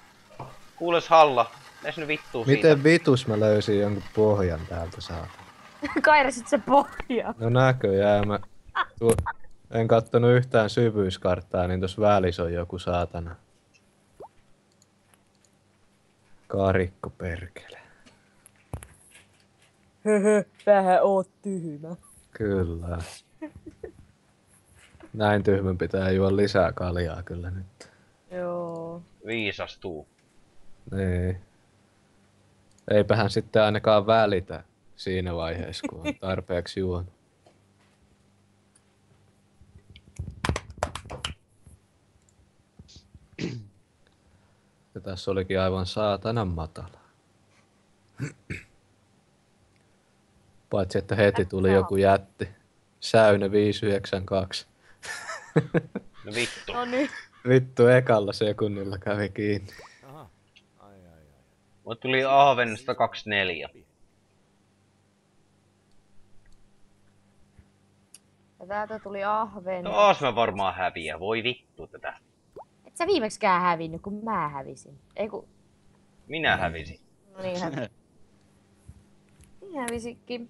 Kuules Halla, mees nyt vittuu siitä. Miten vitus mä löysin jonkun pohjan täältä saatana? Kairasit se pohjaa. No näköjään en kattonut yhtään syvyyskarttaa, niin tossa välissä on joku saatana. Karikko perkele. Höhö, vähän oot tyhmä. Kyllä. Näin tyhmän pitää juoda lisää kaljaa kyllä nyt. Joo. Viisastuu. Niin. Eipähän sitten ainakaan välitä siinä vaiheessa, kun on tarpeeksi juonut. Ja tässä olikin aivan saatanan matala. Paitsi että heti tuli joku jätti. Säyne 592. No vittu. No niin. Vittu ekalla sekunnilla kävi kiinni. Aha. Ai. Mut tuli ahven 124. Ja täältä tuli ahven. Taas mä varmaan häviä. Voi vittu tätä. Et sä viimeksikään hävinnyt, kun mä hävisin. Ei kun... Minä hävisin. No niin hävisin. Niin hävisikin.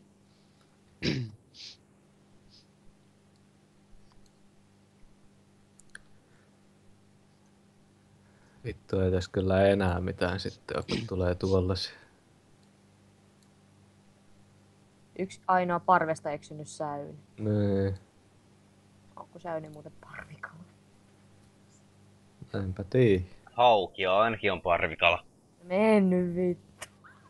Vittu ei tässä kyllä enää mitään sitten, kun tulee tuollaisia. Yksi ainoa parvesta eksynyt säyni. Niin, Onko säyni muuten parvikala? enpä tiedä. Haukia ainakin on parvikala. Mennyt vittu.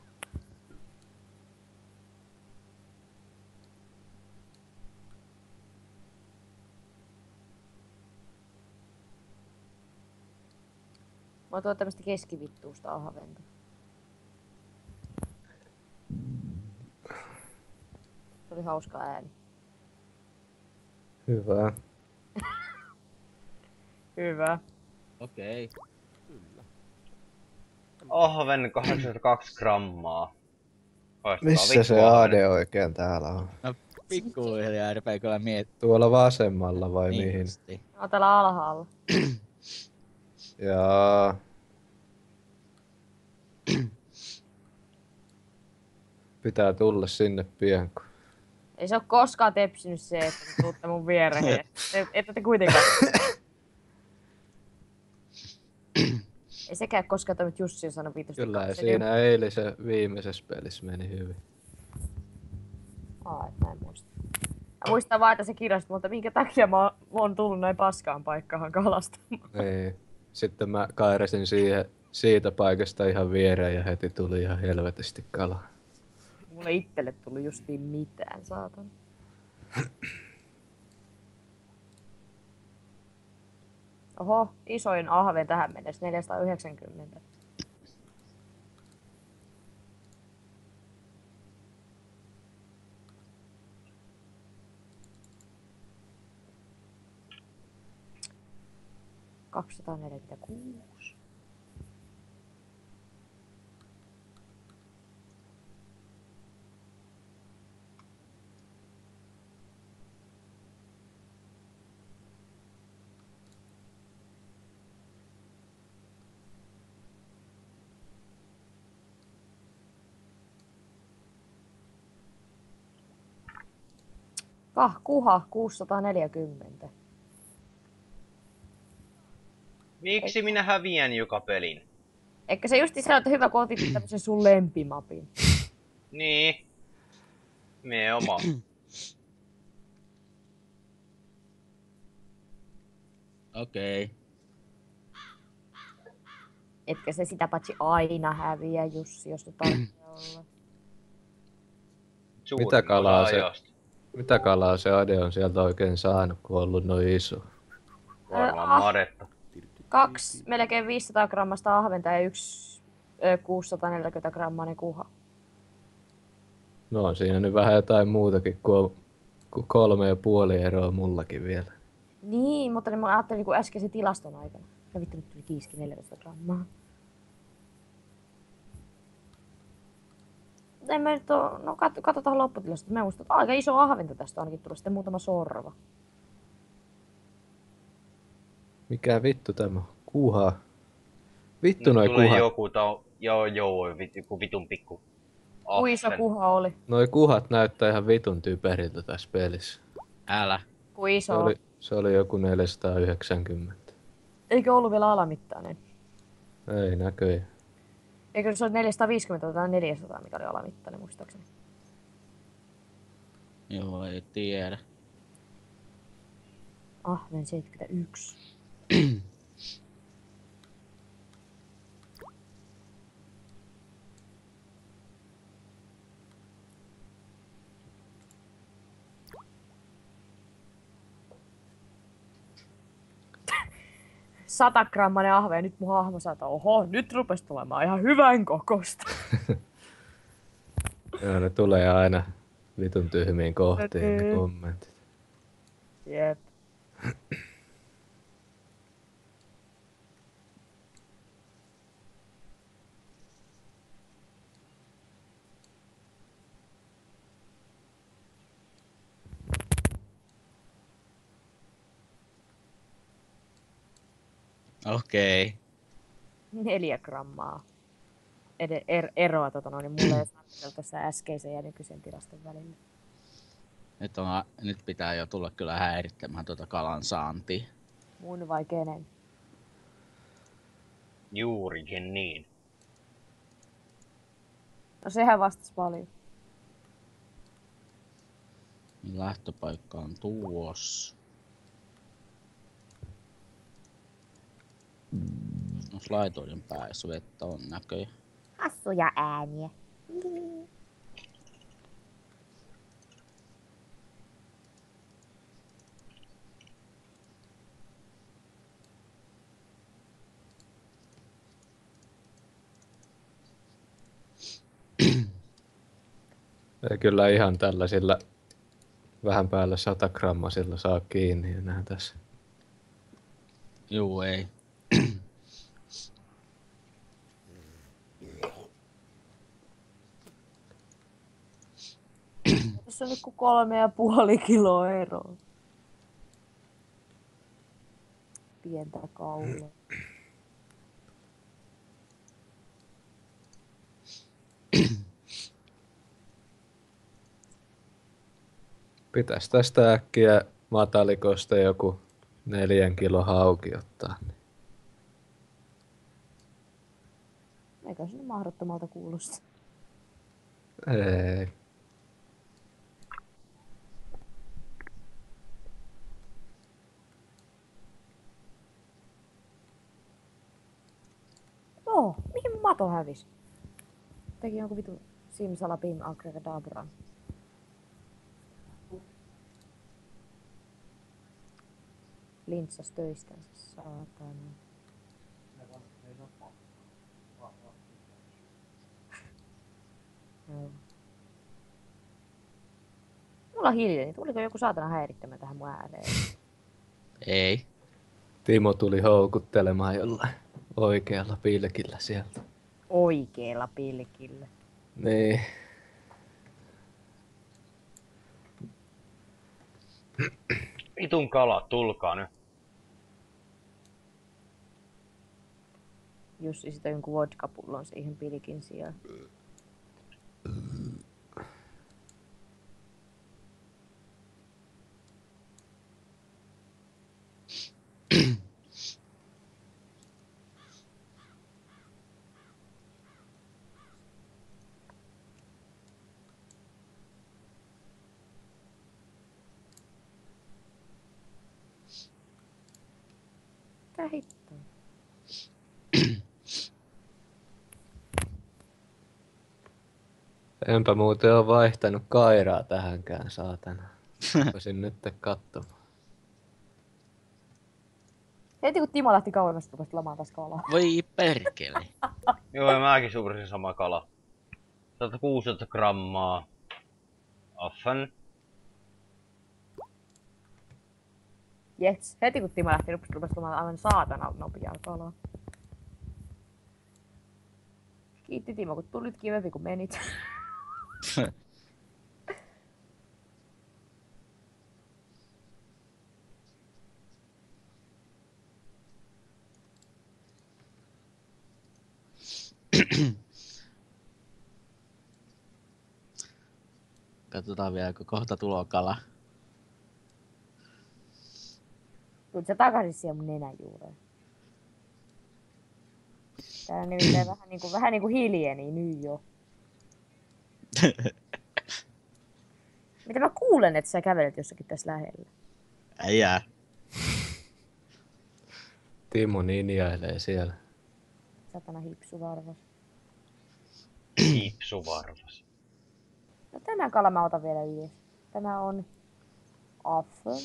Mä tuon tämmöstä keskivittuusta ahventa. Se oli hauska ääni. Hyvä. Hyvä. Okei. Ahven 82 grammaa. Haistakaa Missä vittu se ahven. AD oikein täällä on? No pikkuhiljaa rupee kyllä miettimään. Tuolla vasemmalla vai mihin? Justi. Mä täällä alhaalla. Jaa. Pitää tulla sinne pian. Ei se oo koskaan tepsinyt se, että te tuutte mun viereen. Ette te kuitenkaan. Ei sekään koskaan toiminut Jussi on sanonut viitosta. Kyllä ja siinä eilisen viimeisessä pelissä meni hyvin. Mä en muista. Mä muistan vaan, että se kirjoitti, mutta minkä takia mä oon tullut näin paskaan paikkaan kalastamaan. Niin. Sitten mä kairesin siitä paikasta ihan viereen ja heti tuli ihan helvetisti kalaa. Mulle itselle tuli justiin mitään, saatan. Oho, isoin ahven tähän mennessä, 490. $246. Kuha 640. Miksi minä häviän joka pelin? Eikö se justi sanoa, että hyvä kun otit tämmösen sun lempimapin? Niin. Mie oma. Okei. Etkä se sitä paitsi aina häviä, Jussi, jos nyt tarvitsee olla. Suurin kalaa osa se- ajasta. Mitä kalaa se Ade on sieltä oikein saanut, kun on ollut noin iso? Varmaan madetta. 2 melkein 500 grammasta ahventa ja 1 640 grammainen kuha. No on siinä nyt vähän jotain muutakin kuin 3,5 eroa mullakin vielä. Niin, mutta niin mä ajattelin kun äskeisen tilaston aikana. Ja vittu nyt tuli kiiski 14 grammaa. En mä nyt oo, no katsotaan lopputilasta. Mä muistan, että aika iso ahventa tästä ainakin tullut, sitten muutama sorva. Mikä vittu tämä on? Kuha. Vittu Nyt noi tulee kuhat. joku joo, joku vitun pikku. Kuin iso Affen. kuha oli? Noi kuhat näyttää ihan vitun typeriltä tässä pelissä. Älä. Kuin Se iso oli, se oli joku 490. Eikö ollut vielä alamittainen? Ei näköjään. Eikö se ole 450 tai 400, mikä oli alamittainen muistaakseni? Joo, ei tiedä. Ahven 71. Satagrammanen ahve ja nyt mun hahmo saattaa, oho, nyt rupes tulemaan ihan hyvän kokosta. Joo, ne tulee aina vitun tyhmiin kohtiin ne kommentit. Jep. Okei. 4 grammaa eroa niin mulle ja Santisella tässä äskeisen ja nykyisen tilaston välillä. Nyt pitää jo tulla kyllä häirittämään tuota kalan saantia. Mun vai kenen? Juurikin niin. No sehän vastasi paljon. Niin lähtöpaikka on tuossa. No laitoiden päässä vettä on näköjään. Hassuja ääniä. Ei kyllä ihan tällaisilla vähän päällä 100 grammasilla saa kiinni enää tässä. Juu, ei. Tässä on nyt 3,5 kiloa eroa. Pientä kaulaa. Pitäis tästä äkkiä matalikosta joku 4 kilo hauki ottaa. Eikö se mahdottomalta kuulosta? Ei. Joo, mihin mun mato hävis? Teki jonkun vitun simsalabim aggregadabran. Lintsas töistänsä, saatana. Joo. Mulla on hiljainen. Tuliko joku saatana häirittämään tähän mun ääreen? Ei. Timo tuli houkuttelemaan jollain oikealla pilkillä sieltä. Oikeella pilkillä. Niin. Vitun kalat, tulkaa nyt. Jussi sitä jonkun vodkapullon siihen pilkin sijaan. Mitä hittoa? Enpä muuten ole vaihtanut kairaa tähänkään, saatana. Voisin nyt katsomaan. Heti kun Timo lähti kauemmas, rupesi lamaan taas kalaa. Voi perkele. Joo, ja mäkin suurisin sama kala. 160 grammaa. Affen. Jes, heti kun Timo lähti, rupesi lamaan aivan saatana nopeaa kalaa. Kiitti Timo, kun tulit kivempi kun menit. Katsotaan vielä, kun kohta tulo kala. Tuut sä takaisin siihen mun nenän juureen. Tää nimittäin vähän niinku hiljeni nyt jo. Mitä mä kuulen, että sä kävelet jossakin tässä lähellä? Äijää. Timo ninjailee siellä. Satana hipsuvarvas. Hipsuvarvas. No tämä kala mä otan vielä ylös. Tämä on Affen.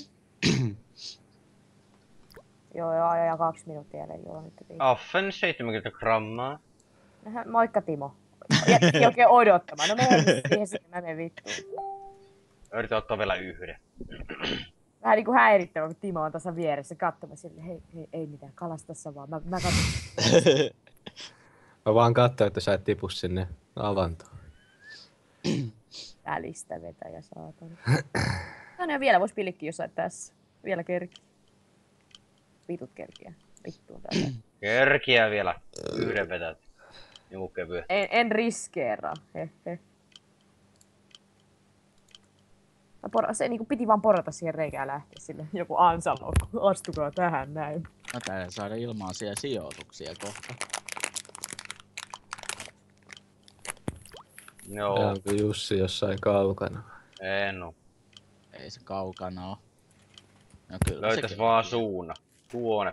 Joo, ja 2 minuuttia jäljellä. Joo, nyt ei. Affen 70 grammaa. Moikka Timo. Jättikin oikein odottamaan. No mene siihen sinne, mä menen vittuun. Yritän ottaa vielä yhden. Vähän niinku häirittävä, kun Timo on tässä vieressä katsomassa sille. Hei, ei mitään, kalastassa vaan. Mä katson. Mä vaan katsoin, että sä et tipu sinne avantoon. Välistä vetäjä, saatana. No niin, vielä vois pilkki jossain tässä. Vielä kerki. Vitut kerkiä. Vittuun täältä. Kerkiä vielä. Yhden vetät. Joku kevyet. En riskeera. Hehe. Se niinku piti vaan porata siihen reikään lähteä sille. Joku ansalo. Astukaa tähän näin. Mä taidan saada ilmaisia sijoituksia kohta. Joo. Onko Jussi jossain kaukana? En oo. Ei se kaukana oo. No kyllä Löytäis sekin. vaan suuna. Tuonne.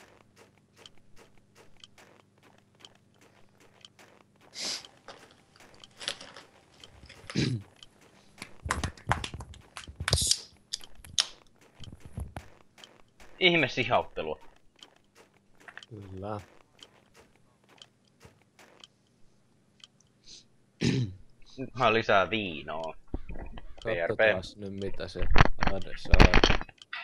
Ihme sihauttelua. Kyllä. Nythän lisää viinoa. Katsotaan nyt mitä se Ade saa.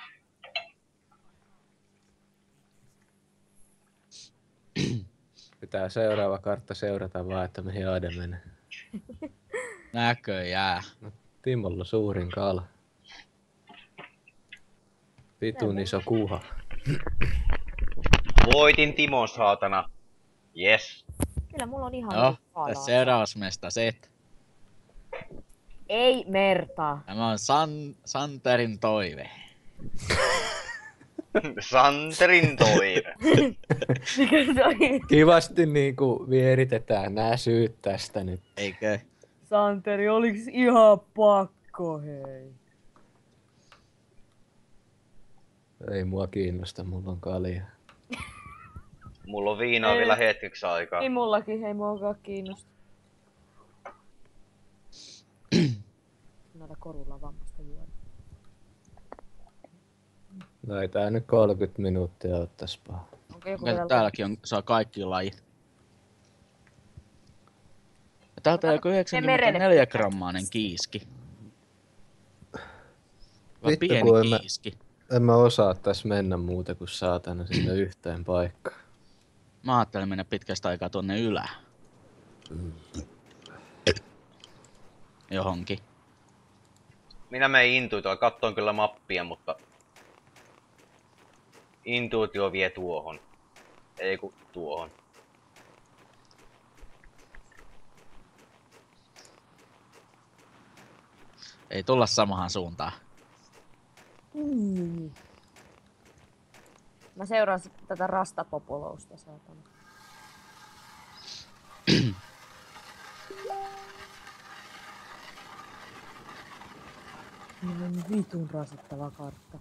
Pitää seuraava kartta seurata vaan, että mihin Ade menee. Näköjään. No, Timolla suurin kala. Vitun iso kuha. Voitin Timon saatana. Yes. Kyllä mulla on ihan No, kalaa. tässä seuraavassa mesta set. Ei merta. Tämä on Santerin toive. Santerin toive. Mikä se oli? Kivasti niinku vieritetään nää syyt tästä nyt. Eikö? Santeri, oliks ihan pakko, hei? Ei mua kiinnosta, mulla on kalia. Mulla on viinaa vielä hetkeksi aikaa. Ei mullakin, ei muakaan kiinnosta. Noita korulla vammasta juoda. No ei tää nyt 30 minuuttia ottais paha. Onko joku Kato, vielä täälläkin on, saa kaikki lajit. Ja täältä on joku 94 grammainen kiiski. Vai Vittu, pieni kun kiiski. En mä osaa tässä mennä muuta kuin saatana sinne yhteen paikkaan. Mä ajattelin mennä pitkästä aikaa tonne ylään. Johonkin. Minä menen intuitioon. Kattoin kyllä mappia, mutta... Intuitio vie tuohon. Ei ku tuohon. Ei tulla samahan suuntaan. Mä seuraan tätä rastapopulousta, saatana. Ihan vitun rasittava kartta.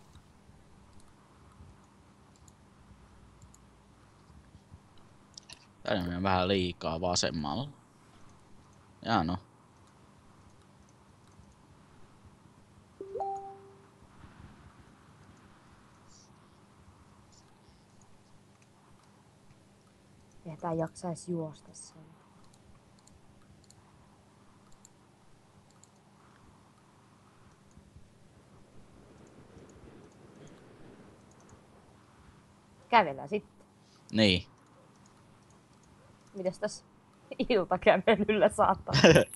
Täällä menee vähän liikaa vasemmalla. Jaa no. Eihän tää jaksais juosta sen. Kävellään sitten. Niin. Mitäs tässä iltakävelyllä saattaa?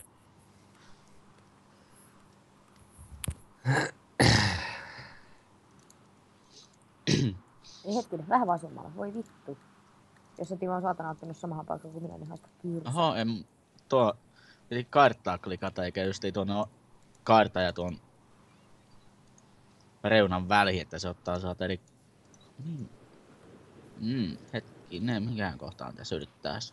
Ei hetkinen, vähän vasemmalla. Voi vittu. Jos se Timo on saatana ottanut samahan paikkaan kuin minä, niin haista kyrsä. Oho, tuo piti karttaa klikata eikä just ei tuonne kaartaja tuon reunan väliin, että se ottaa saat eri... Hetkinen, mikään kohtaan tässä yrittäis.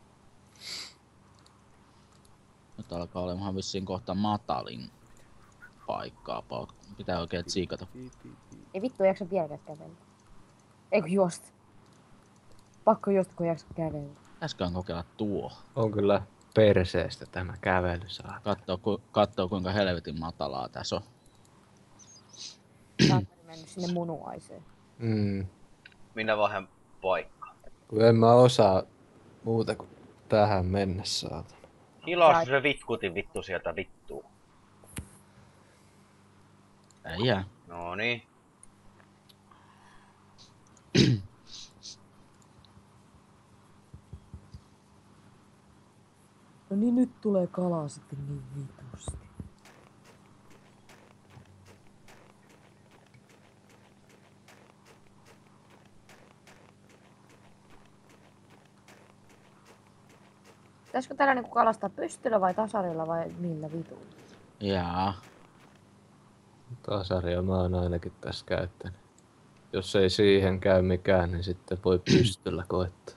Nyt alkaa olemaan vissiin kohta matalin paikkaa. Pitää oikein tsiikata. Ei vittu, ei jaksa vieläkään kävellä. Eikö juosta? Pakko juosta, kun ei jaksa kävellä. Pitäisköhän kokeilla tuo. On kyllä perseestä tämä kävely saa. Kattoo kuinka helvetin matalaa tässä on. Sä oot mennyt sinne munuaiseen. Minä vaihdan paikkaa. Kun en mä osaa muuta kuin tähän mennä saatana. Hilas se vitkutin vittu sieltä vittuu. Ei jää. No niin. No niin, nyt tulee kalaa sitten niin vitusti. Pitäisikö täällä niinku kalastaa pystyllä vai tasarilla vai millä vitulla? Jaa. Tasaria mä oon ainakin tässä käyttänyt. Jos ei siihen käy mikään, niin sitten voi pystyllä koettaa.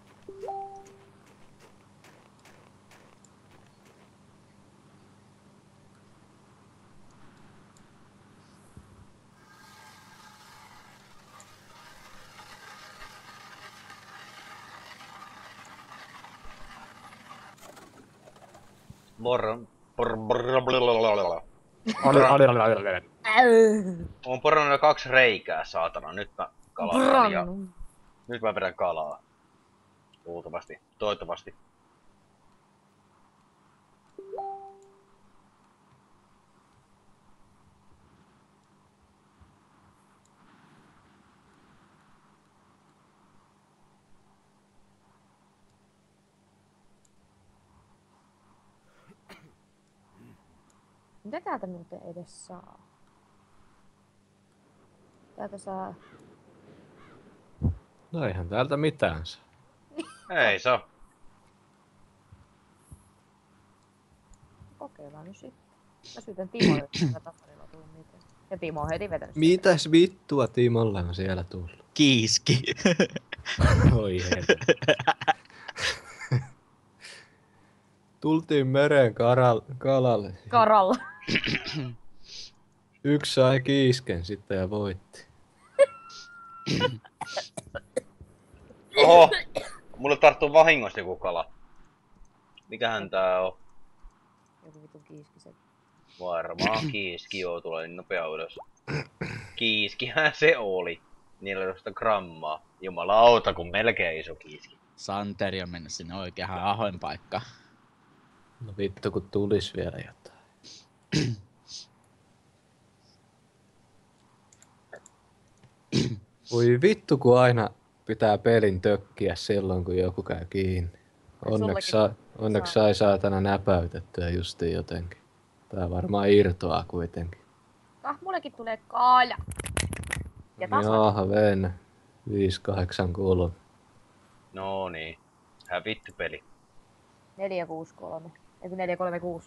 On porannut 2 reikää, saatana. Nyt mä kalaan. Brannu. Nyt mä vedän kalaa. Luultavasti. Toivottavasti. Mitä täältä muuten edes saa? Täältä saa... No eihän täältä mitään saa. Ei saa. Kokeillaan nyt sitten. Mä syytän Timolle, että tällä tasarilla tuu mitään. Ja Timo on heti vetänyt. Mitäs vittua Timolle on siellä tullut? Kiiski. Oi Tultiin mereen kalalle. Karalla. Yksi sai kiisken sitten ja voitti. Oho! Mulle tarttuu vahingossa joku kala. Mikähän tää on? Joku vitu kiiski se. Varmaan kiiski, joo, tulee niin nopea ylös. Kiiskihän se oli. 14 grammaa. Jumalauta, kun melkein iso kiiski. Santeri on mennyt sinne oikeaan ahoin paikkaan. No vittu kun tulis vielä jotain. Voi vittu kun aina pitää pelin tökkiä silloin kun joku käy kiinni. Onneksi sai saatana näpäytettyä justiin jotenkin. Tää varmaan irtoaa kuitenkin. Mullekin tulee kaaja. Ja tasa. Jaaha Venä. 5-8-3. No niin. Hävitty peli. 4-6-3. Eiku 4-3-6.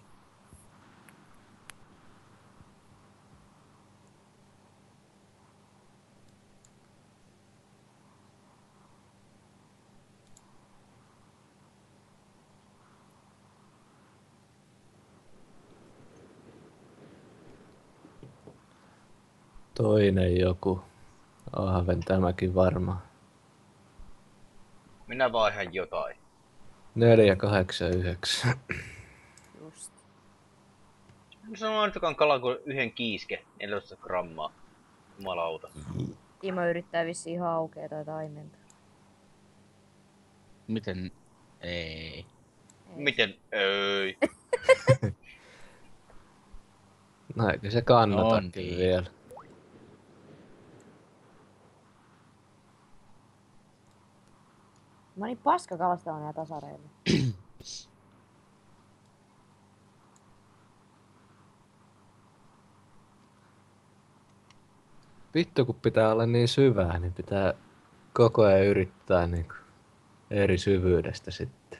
Toinen joku. Ahven tämäkin varmaan. Minä vaihan jotain. 4-8-9. Just. Se on ainakaan kala kuin yhden kiiske. 14 grammaa. Jumalauta. Timo yrittää vissiin haukea tai taimenta. Miten? Ei. Miten? Ei. No eikö se kannatakin On niin. vielä. Mä niin paska kalastaa nää tasareilla. Vittu kun pitää olla niin syvää, niin pitää koko ajan yrittää niinku eri syvyydestä sitten.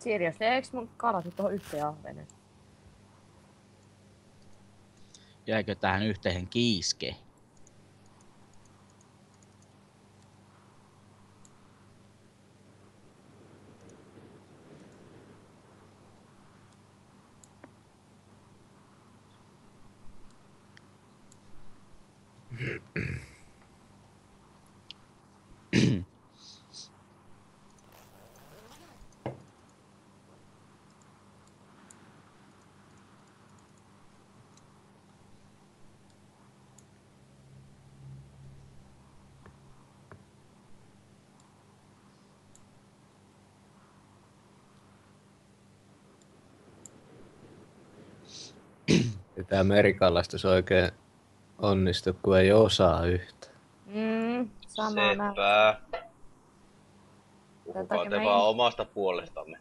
Seriously, eiks mun kalat nyt tohon yhteen ahveneen? Jäikö tähän yhteen kiiske? Ei tää merikalastus oikein onnistu, kun ei osaa yhtä. Sama nää. Sepä. Tän Puhukaa takia te mä vaan en- omasta puolestamme.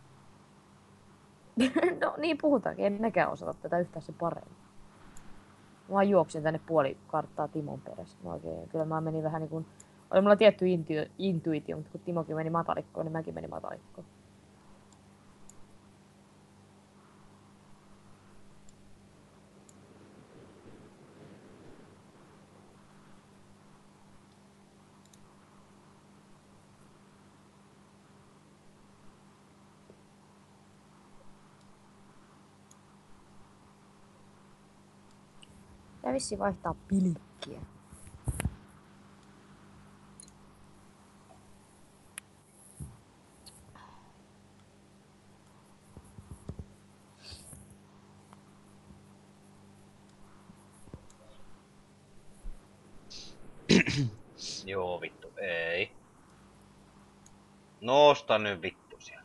No niin puhutaankin, en mekään osata tätä yhtään se paremmin. Mä vaan juoksin tänne puoli karttaa Timon perässä. Mä oikein, kyllä mä menin vähän niin kuin... Oli mulla tietty intuitio, mutta kun Timokin meni matalikkoon, niin mäkin menin matalikkoon. Tää vissiin vaihtaa pilikkiä. Joo vittu, ei. Nosta nyt vittu siellä.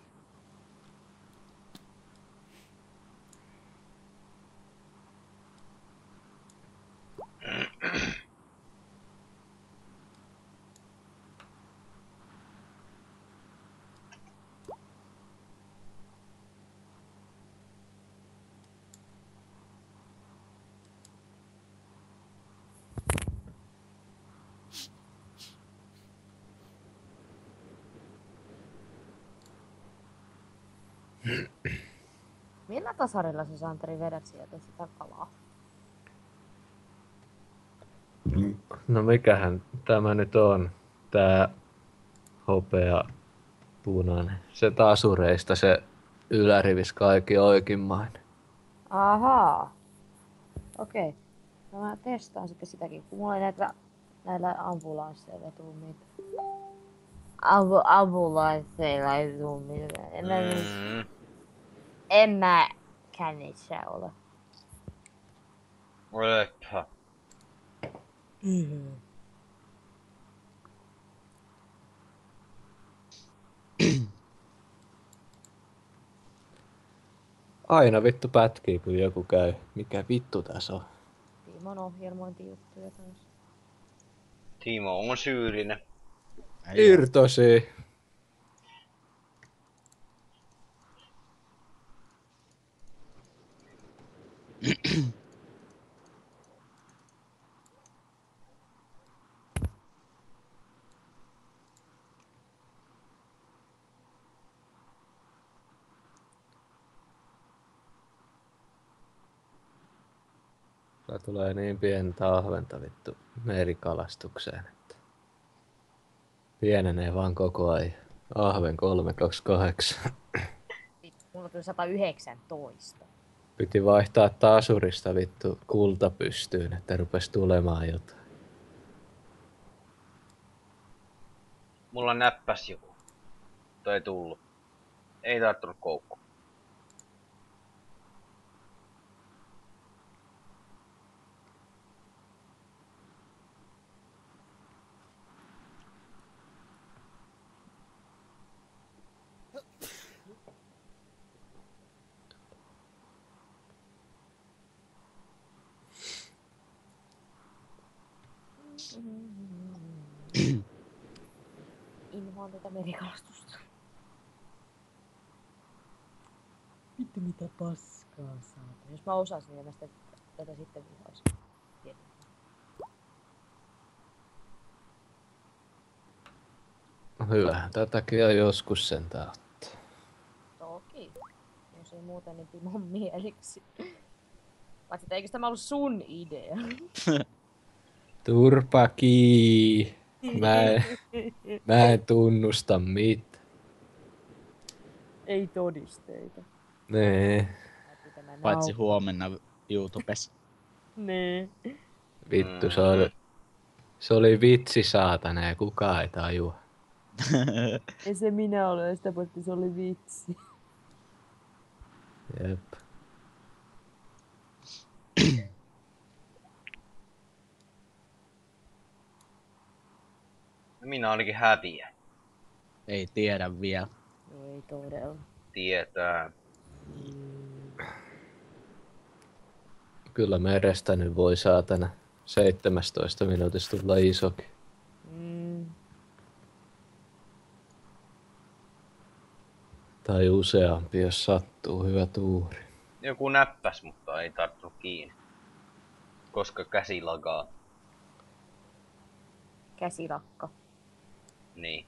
Millä tasarilla sä Santeri vedät sieltä sitä kalaa? No mikähän tämä nyt on? Tää hopea punainen. Se tasureista se ylärivis kaikki oikeimmainen. Ahaa. Okei. No mä testaan sitten sitäkin, kun mulla ei näillä ambulansseilla tuu mitään. Ambulansseilla ei tuu mitään. En mä kännissä ole. Olepä. Aina vittu pätkii, kun joku käy. Mikä vittu tässä on? Timon ohjelmointijuttuja taas. Timo on syyllinen. Irtosi. Tää tulee niin pientä ahventa vittu merikalastukseen, että pienenee vaan koko ajan. Ahven 328. Vittu, mulla tuli 119. Piti vaihtaa tasurista vittu kulta pystyyn, että rupes tulemaan jotain. Mulla näppäs joku. Toi ei tullut. Ei tarttunut koukku. Inhoan tätä merikalastusta. Vittu mitä paskaa saata. Jos mä osasin, niin mä sitä, tätä sitten vihaisin. Hyvähän tätäkin on joskus sentään ottaa. meni Timon mieliksi. Vaikka eikö tämä ollut sun idea? Turpaki. Mä en tunnusta mit. Ei todisteita. Nee. Paitsi huomenna YouTubessa. Nee. Vittu, se oli vitsi saatana ja kukaan ei tajua. Ei se minä ole, sitä paitsi se oli vitsi. Jep. Minä ainakin häviän. Ei tiedä vielä. Ei todella. Tietää. Kyllä merestä nyt voi saatana 17 minuutista tulla isokin. Tai useampi, jos sattuu hyvä tuuri. Joku näppäs, mutta ei tarttunut kiinni. Koska käsi lagaa. Käsilakka. Niin.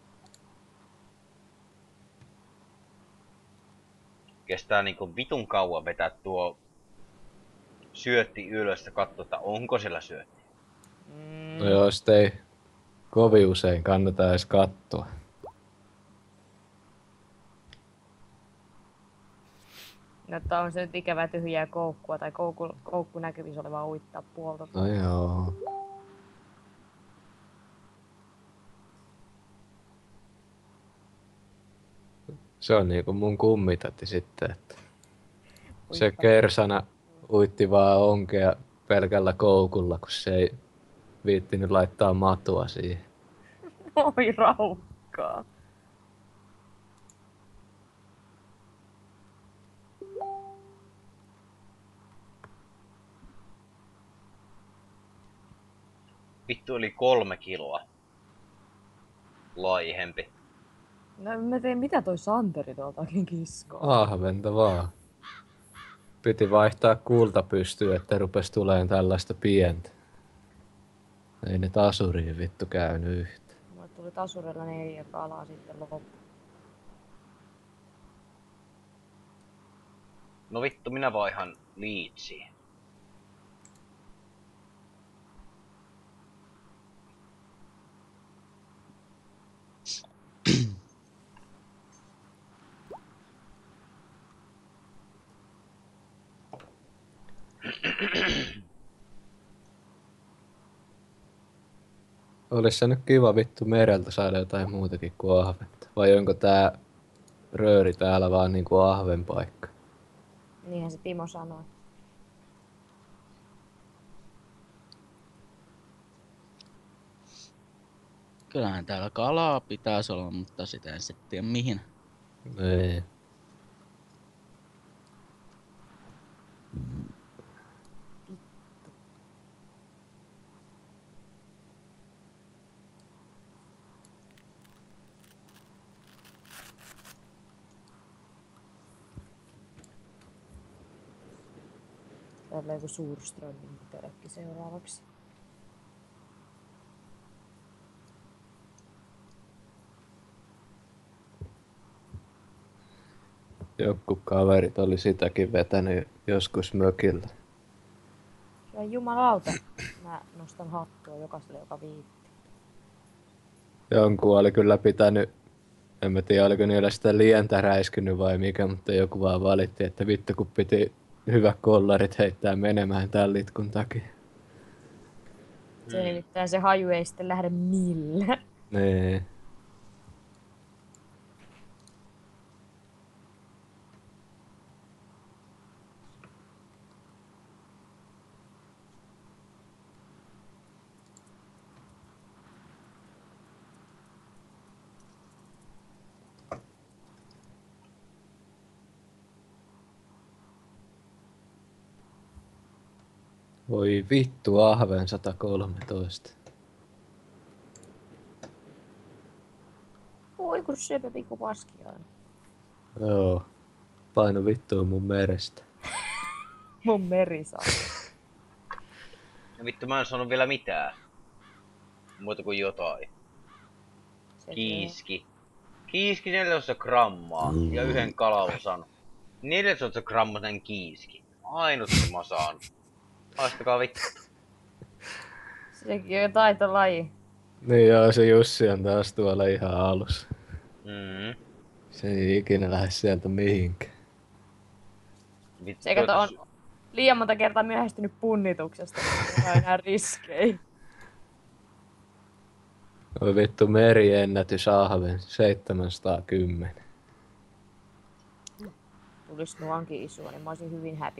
Kestää niinku vitun kauan vetää tuo syötti ylös ja katsoa, että onko siellä syötti. No joo, sit ei kovin usein kannata edes katsoa. No, että on se nyt ikävää tyhjää koukkua tai koukku näkyvissä olevaa uittaa puolta. No joo. Se on niinku mun kummitatti sitten, että se kersana uitti vaan onkea pelkällä koukulla, kun se ei viittinyt laittaa matua siihen. Oi raukkaa. Vittu oli 3 kiloa. Laihempi. No mä tein mitä toi Santeri tuoltakin kiskoa. Ahventa vaan. Piti vaihtaa kultapystyä, että rupes tuleen tällaista pientä. Ei ne tasuriin vittu käynyt yhtä. Mulle tuli tasurilla 4 kalaa sitten loppu. No vittu, minä vaihan liitsiin. Olis se nyt kiva vittu mereltä saada jotain muutakin kuin ahventa. Vai onko tää rööri täällä vaan niinku ahven paikka? Niinhän se Timo sanoi. Kyllähän täällä kalaa pitäisi olla, mutta sitä en sitten tiedä mihin. Ei. Täällä on joku Suurströmin telekki seuraavaksi. Joku kaverit oli sitäkin vetänyt joskus mökillä. Ja jumalauta, mä nostan hattua jokaiselle, joka viitti. Jonkun oli kyllä pitänyt, en mä tiedä oliko niillä sitä lientä räiskynyt vai mikä, mutta joku vaan valitti, että vittu kun piti hyvät kollarit heittää menemään tämän litkun takia. Se nimittäin se haju ei sitten lähde millään. Nee. Voi vittu, ahven 113. Oi kun syöpä pikku paskiaan. Joo. Paino vittua mun merestä. Mun merisaa. Ja vittu, mä en sanonut vielä mitään. Muuta kuin jotain. Kiiski. Kiiski 14 grammaa ja 1 kalaosan. 14 grammasen kiiski. Ainut se mä saan. Haistakaa vittu. Sekin on jo taitolaji. Niin joo, se Jussi on taas tuolla ihan alussa. Se ei ikinä lähde sieltä mihinkään. Vittu, Se kato on liian monta kertaa myöhästynyt punnituksesta, niin on enää riskejä. Oi vittu meriennätys ahven 710. Tulis nuankin isua, niin mä olisin hyvin happy.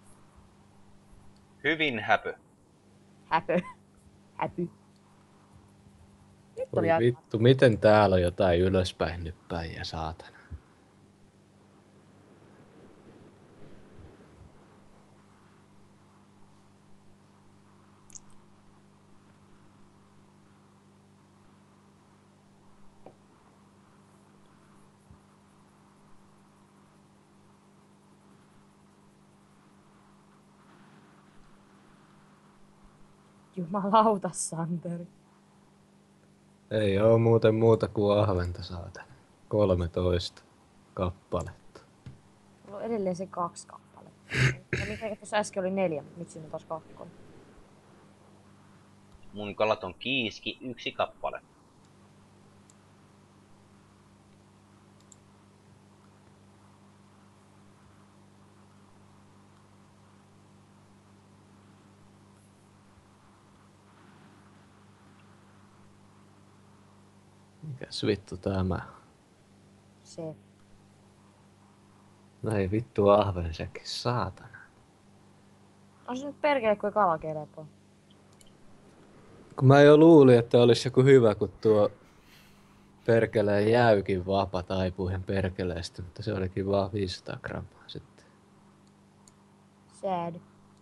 Hyvin häpö. Häpö. Häpy. Nyt Oi oli aika. vittu, miten täällä on jotain ylöspäin nyppäjiä, saatana. Jumalauta, Santeri. Ei oo muuten muuta kuin ahventa, saatana. 13 kappaletta. Mulla on edelleen se 2 kappaletta. Ja mikä tuossa äsken oli 4, mutta nyt siinä on taas 2. Mun kalat on kiiski 1 kappale. Mikäs vittu tämä? Se. No ei vittu ahven sekin, saatana. On se nyt perkele kuin kalakelpoa. Kun mä jo luulin, että olisi joku hyvä, kun tuo perkeleen jäykin vapa taipuihin perkeleestä, mutta se olikin vaan 500 grammaa sitten. Sad.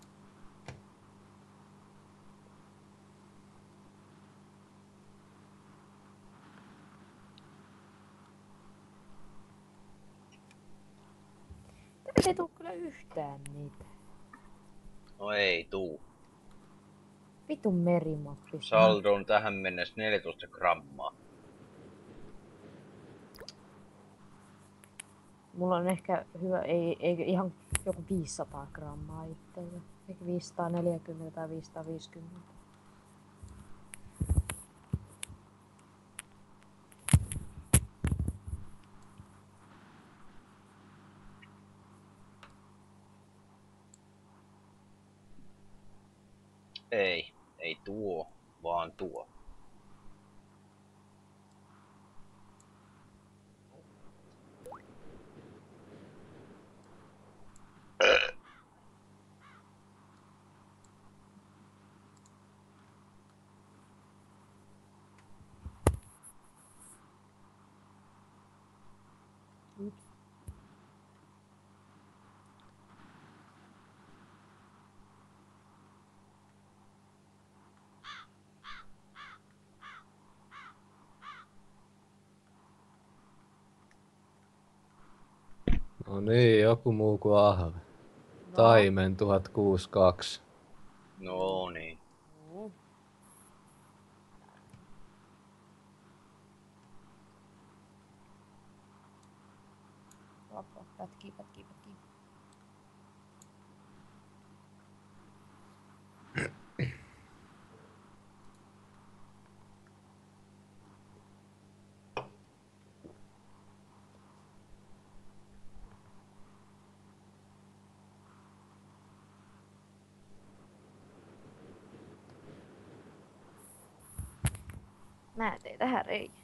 Tästä ei tuu kyllä yhtään niitä. No ei tuu. Vitun merimappi. Saldo on tähän mennessä 14 grammaa. Mulla on ehkä hyvä, ei ihan joku 500 grammaa itsellä. Ehkä 540 tai 550. Ei tuo, vaan tuo. No niin, joku muu kuin ahve. Taimen 1062. No niin. Pätkii. Mä tein tähän reikä.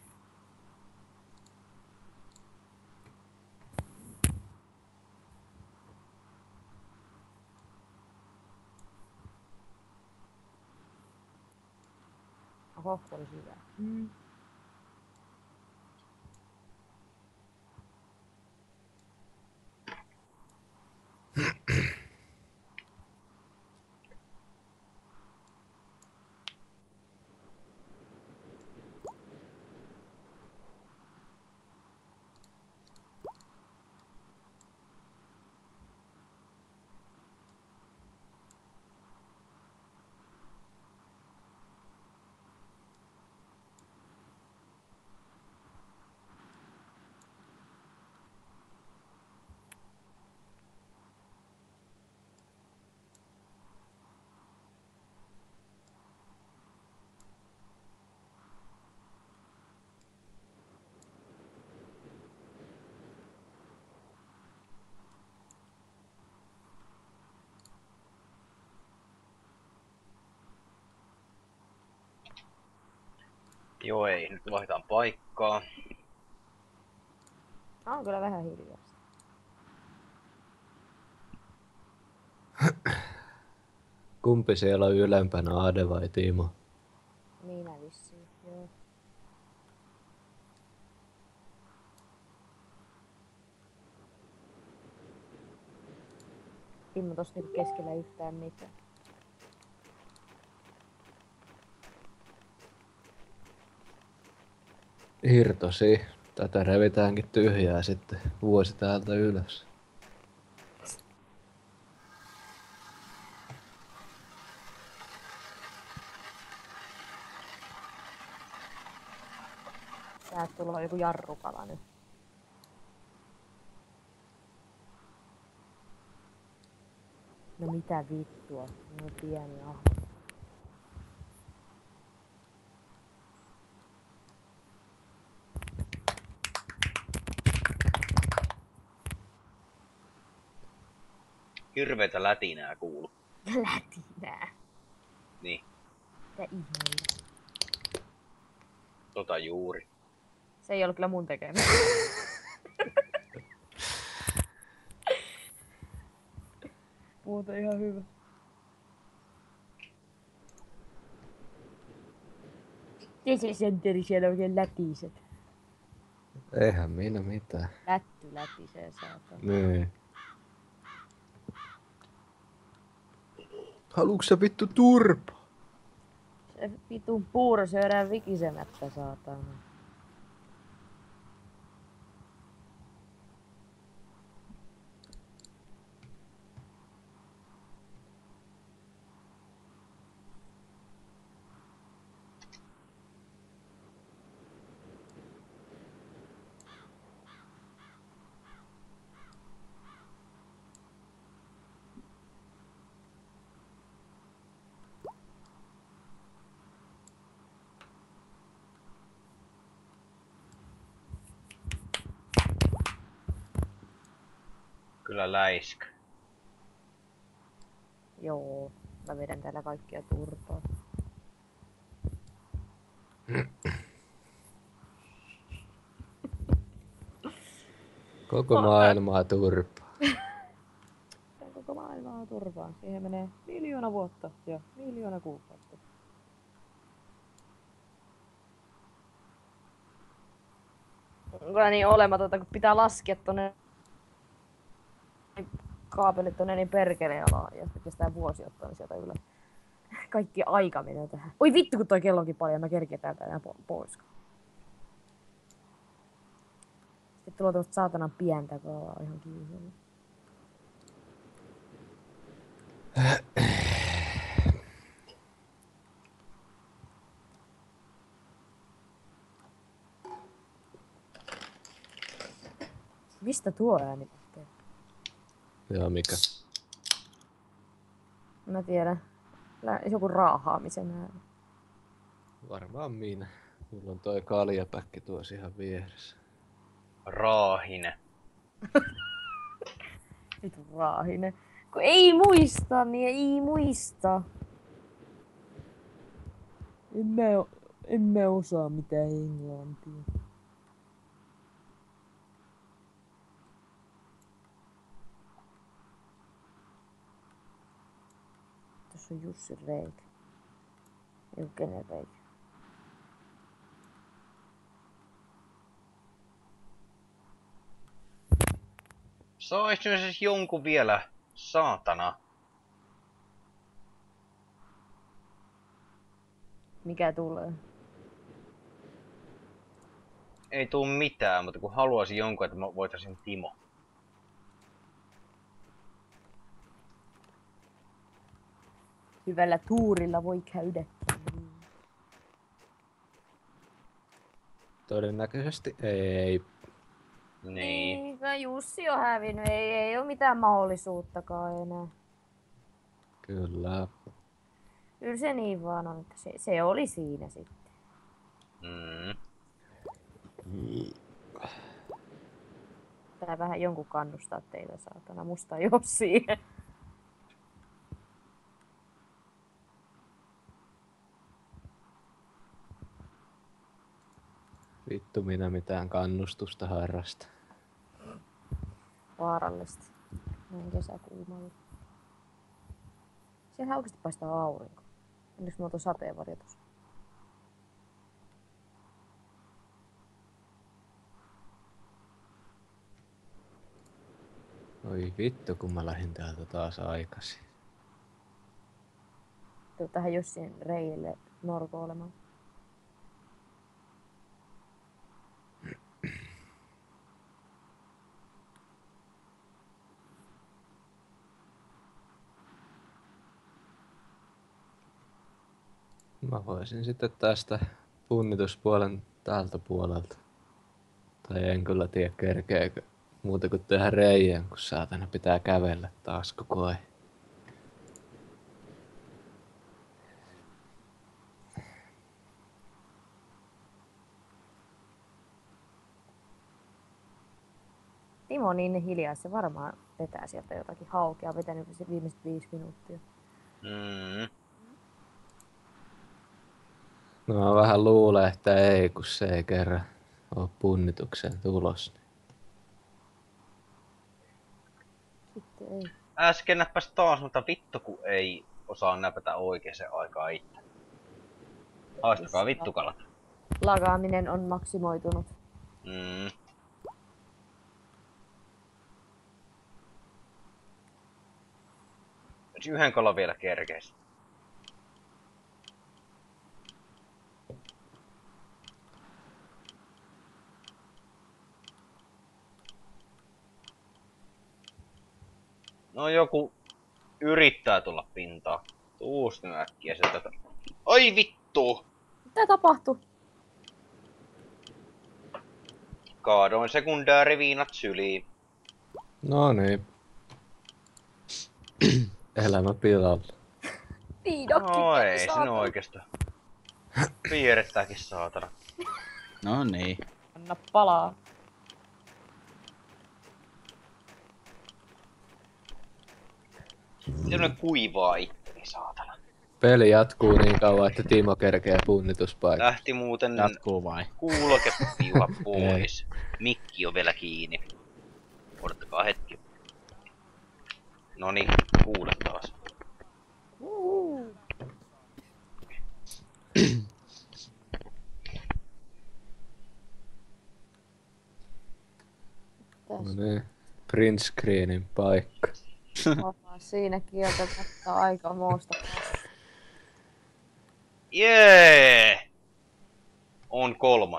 Oho, olisi hyvä. Joo ei, nyt vaihdetaan paikkaa. On kyllä vähän hiljaista. Kumpi siellä on ylempänä, Ade vai Timo? Minä vissiin, joo. Timo tossa niinku keskellä yhtään mitään. Irtosi. Tätä revitäänkin tyhjää sitten vuosi täältä ylös. Täältä tulee joku jarrukala nyt. No mitä vittua, no pieni ahma. Hirveetä lätinää kuuluu. Lätinää. Niin, Mitä ihmeitä. tota juuri. Se ei ollut kyllä mun tekemä. Muuten ihan hyvä. Desesenteri siellä oikein lätiset. Eihän minä mitään. Lätty lätisee saatana. Niin. Haluuks sä vittu turpa? Se vitun puuro syödään vikisemättä saatana. Kyllä läiskä. Joo, mä vedän täällä kaikkia turpaa. Koko maailmaa turpaa. Koko maailmaa turpaa. Siihen menee 1 000 000 vuotta ja 1 000 000 kuukautta. Kyllä niin olematonta, kun pitää laskea tonne kaapelit tonne niin perkeleen alaan ja kestää vuosi ottaa ne sieltä ylös. Kaikki aika menee tähän. Oi vittu kun toi kello onkin paljon, mä kerkeän täältä enää pois. Sitten tulee tuosta saatanan pientä kalaa ihan kiiholla. Mistä tuo ääni lähtee? Ja mikä? Mä tiedän. Joku raahaamisen ääni. Varmaan minä. Mulla on toi kaljapäkki tuossa ihan vieressä. Raahine. Vitu raahinen. Kun ei muista, niin ei muista. En mä osaa mitään englantia. Tässä on Jussin reikä. Ei oo kenen reikä. Sais nyt siis jonkun vielä, saatana. Mikä tulee? Ei tuu mitään, mutta kun haluaisin jonkun, että mä voitaisin Timo. Hyvällä tuurilla voi käydä. Todennäköisesti ei. Niin. Jussi on hävinnyt. Ei oo mitään mahdollisuuttakaan enää. Kyllä. Kyllä se niin vaan on, että se oli siinä sitten. Mm. Tää vähän jonkun kannustaa teitä saatana. Musta ei oo siihen. Vittu minä mitään kannustusta harrasta. Vaarallista. Näin kesäkuumalla. Siellä oikeesti paistaa aurinko. Onneksi mulla on sateenvarjo tossa. Oi vittu kun mä lähdin täältä taas aikaisin. Tuu tähän Jussin reijille norkoilemaan. Mä voisin sitten tästä punnituspuolen tältä puolelta. Tai en kyllä tiedä kerkeekö muuta kuin tehdä reijän, kun saatana pitää kävellä taas koko ajan. Timo on niin hiljaa, se varmaan vetää sieltä jotakin haukea. On vetänyt se viimeiset 5 minuuttia. No mä vähän luulen, että ei, kun se ei kerran oo punnitukseen tulos. Sitten ei. Äsken näppäs taas, mutta vittu kun ei osaa näpätä oikeaan aikaan itse. Haistakaa vittukalat. Lagaaminen on maksimoitunut. Jos yhden kalan vielä kerkeis. No joku yrittää tulla pintaan. Tuus nyt äkkiä sieltä. Ai vittu! Mitä tapahtui? Kaadoin sekundääriviinat syliin. No niin. Elämä pilalla. Viidokki. No ei sinun oikeastaan. Piirrettääkin saatana. No niin. Anna palaa. Semmonen kuivaa itteni saatana. Peli jatkuu niin kauan, että Timo kerkee punnituspaikka. Lähti muuten Jatkuu vai? kuulokepiuha pois. Mikki on vielä kiinni. Odottakaa hetki. Noniin, kuule taas. No niin. Print screenin paikka. Siinä kieltämättä aika muusta. Jee! On 3.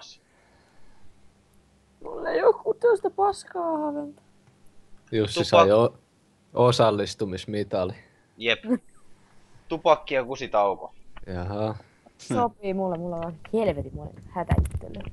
Mulla ei oo tuosta paskaa haventa. Jussi sai osallistumismitali. Jep. Tupakki ja kusitauko. Jaha. Sopii mulla on helvetin monen hätä itselle.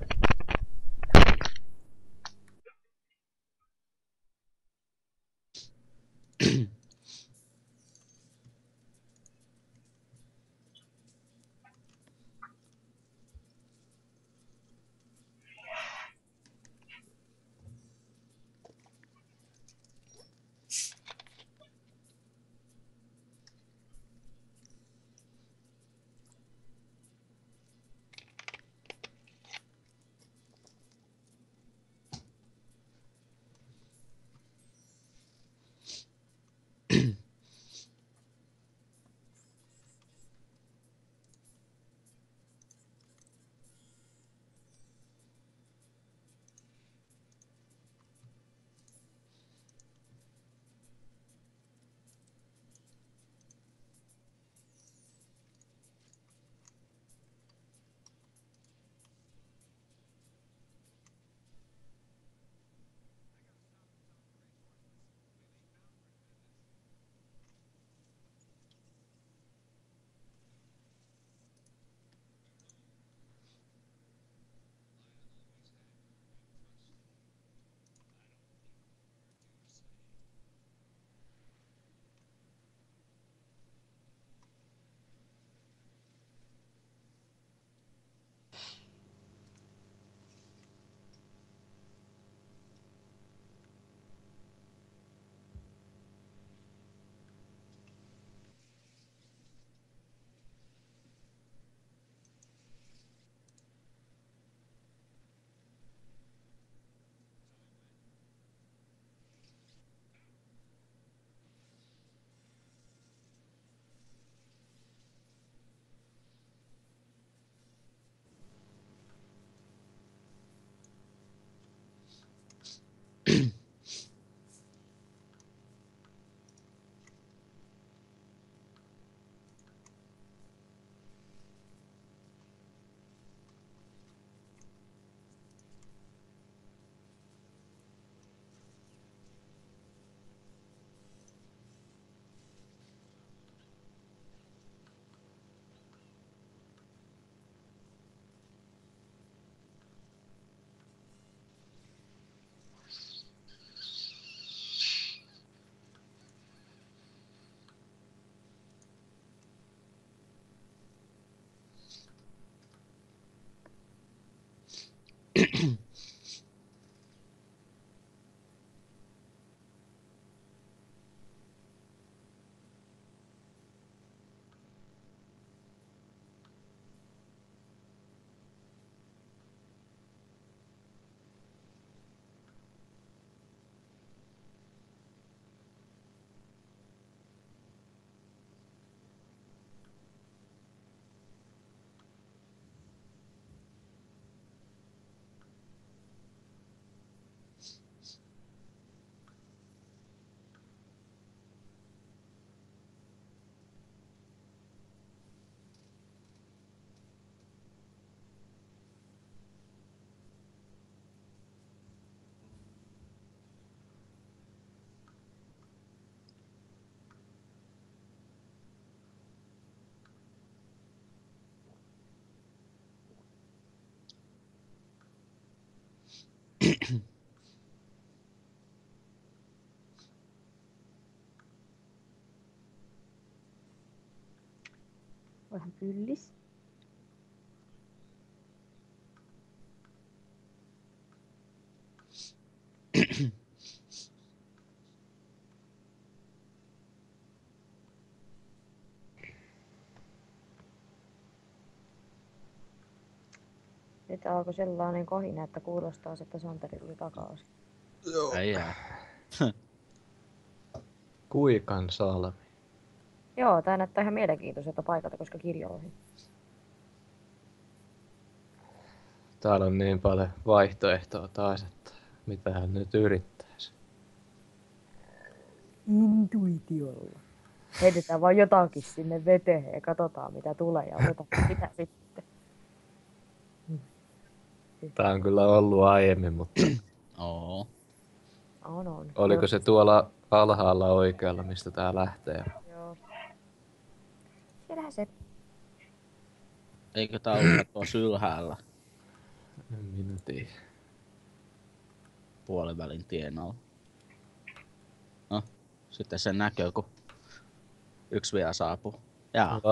Fyllis. Nyt alkoi sellainen kohina, että kuulostaa, että Santeri tuli takaisin. Ei jää. Kuikan salmi. Joo, tää näyttää ihan mielenkiintoiselta paikalta, koska kirja on ohi. Täällä on niin paljon vaihtoehtoa taas, että mitähän nyt yrittäisi. Intuitiolla. Heitetään vaan jotakin sinne veteen ja katsotaan mitä tulee ja otetaan sitä sitten. Tää on kyllä ollut aiemmin, mutta Oo. On. oliko se tuolla alhaalla oikealla, mistä tää lähtee? Joo. Siellähän se. Eikö tää ollut tuossa ylhäällä En minä tiedä. puolivälin tien alla? No, sitten se näkyy, kun yksi vielä saapuu. Jaa.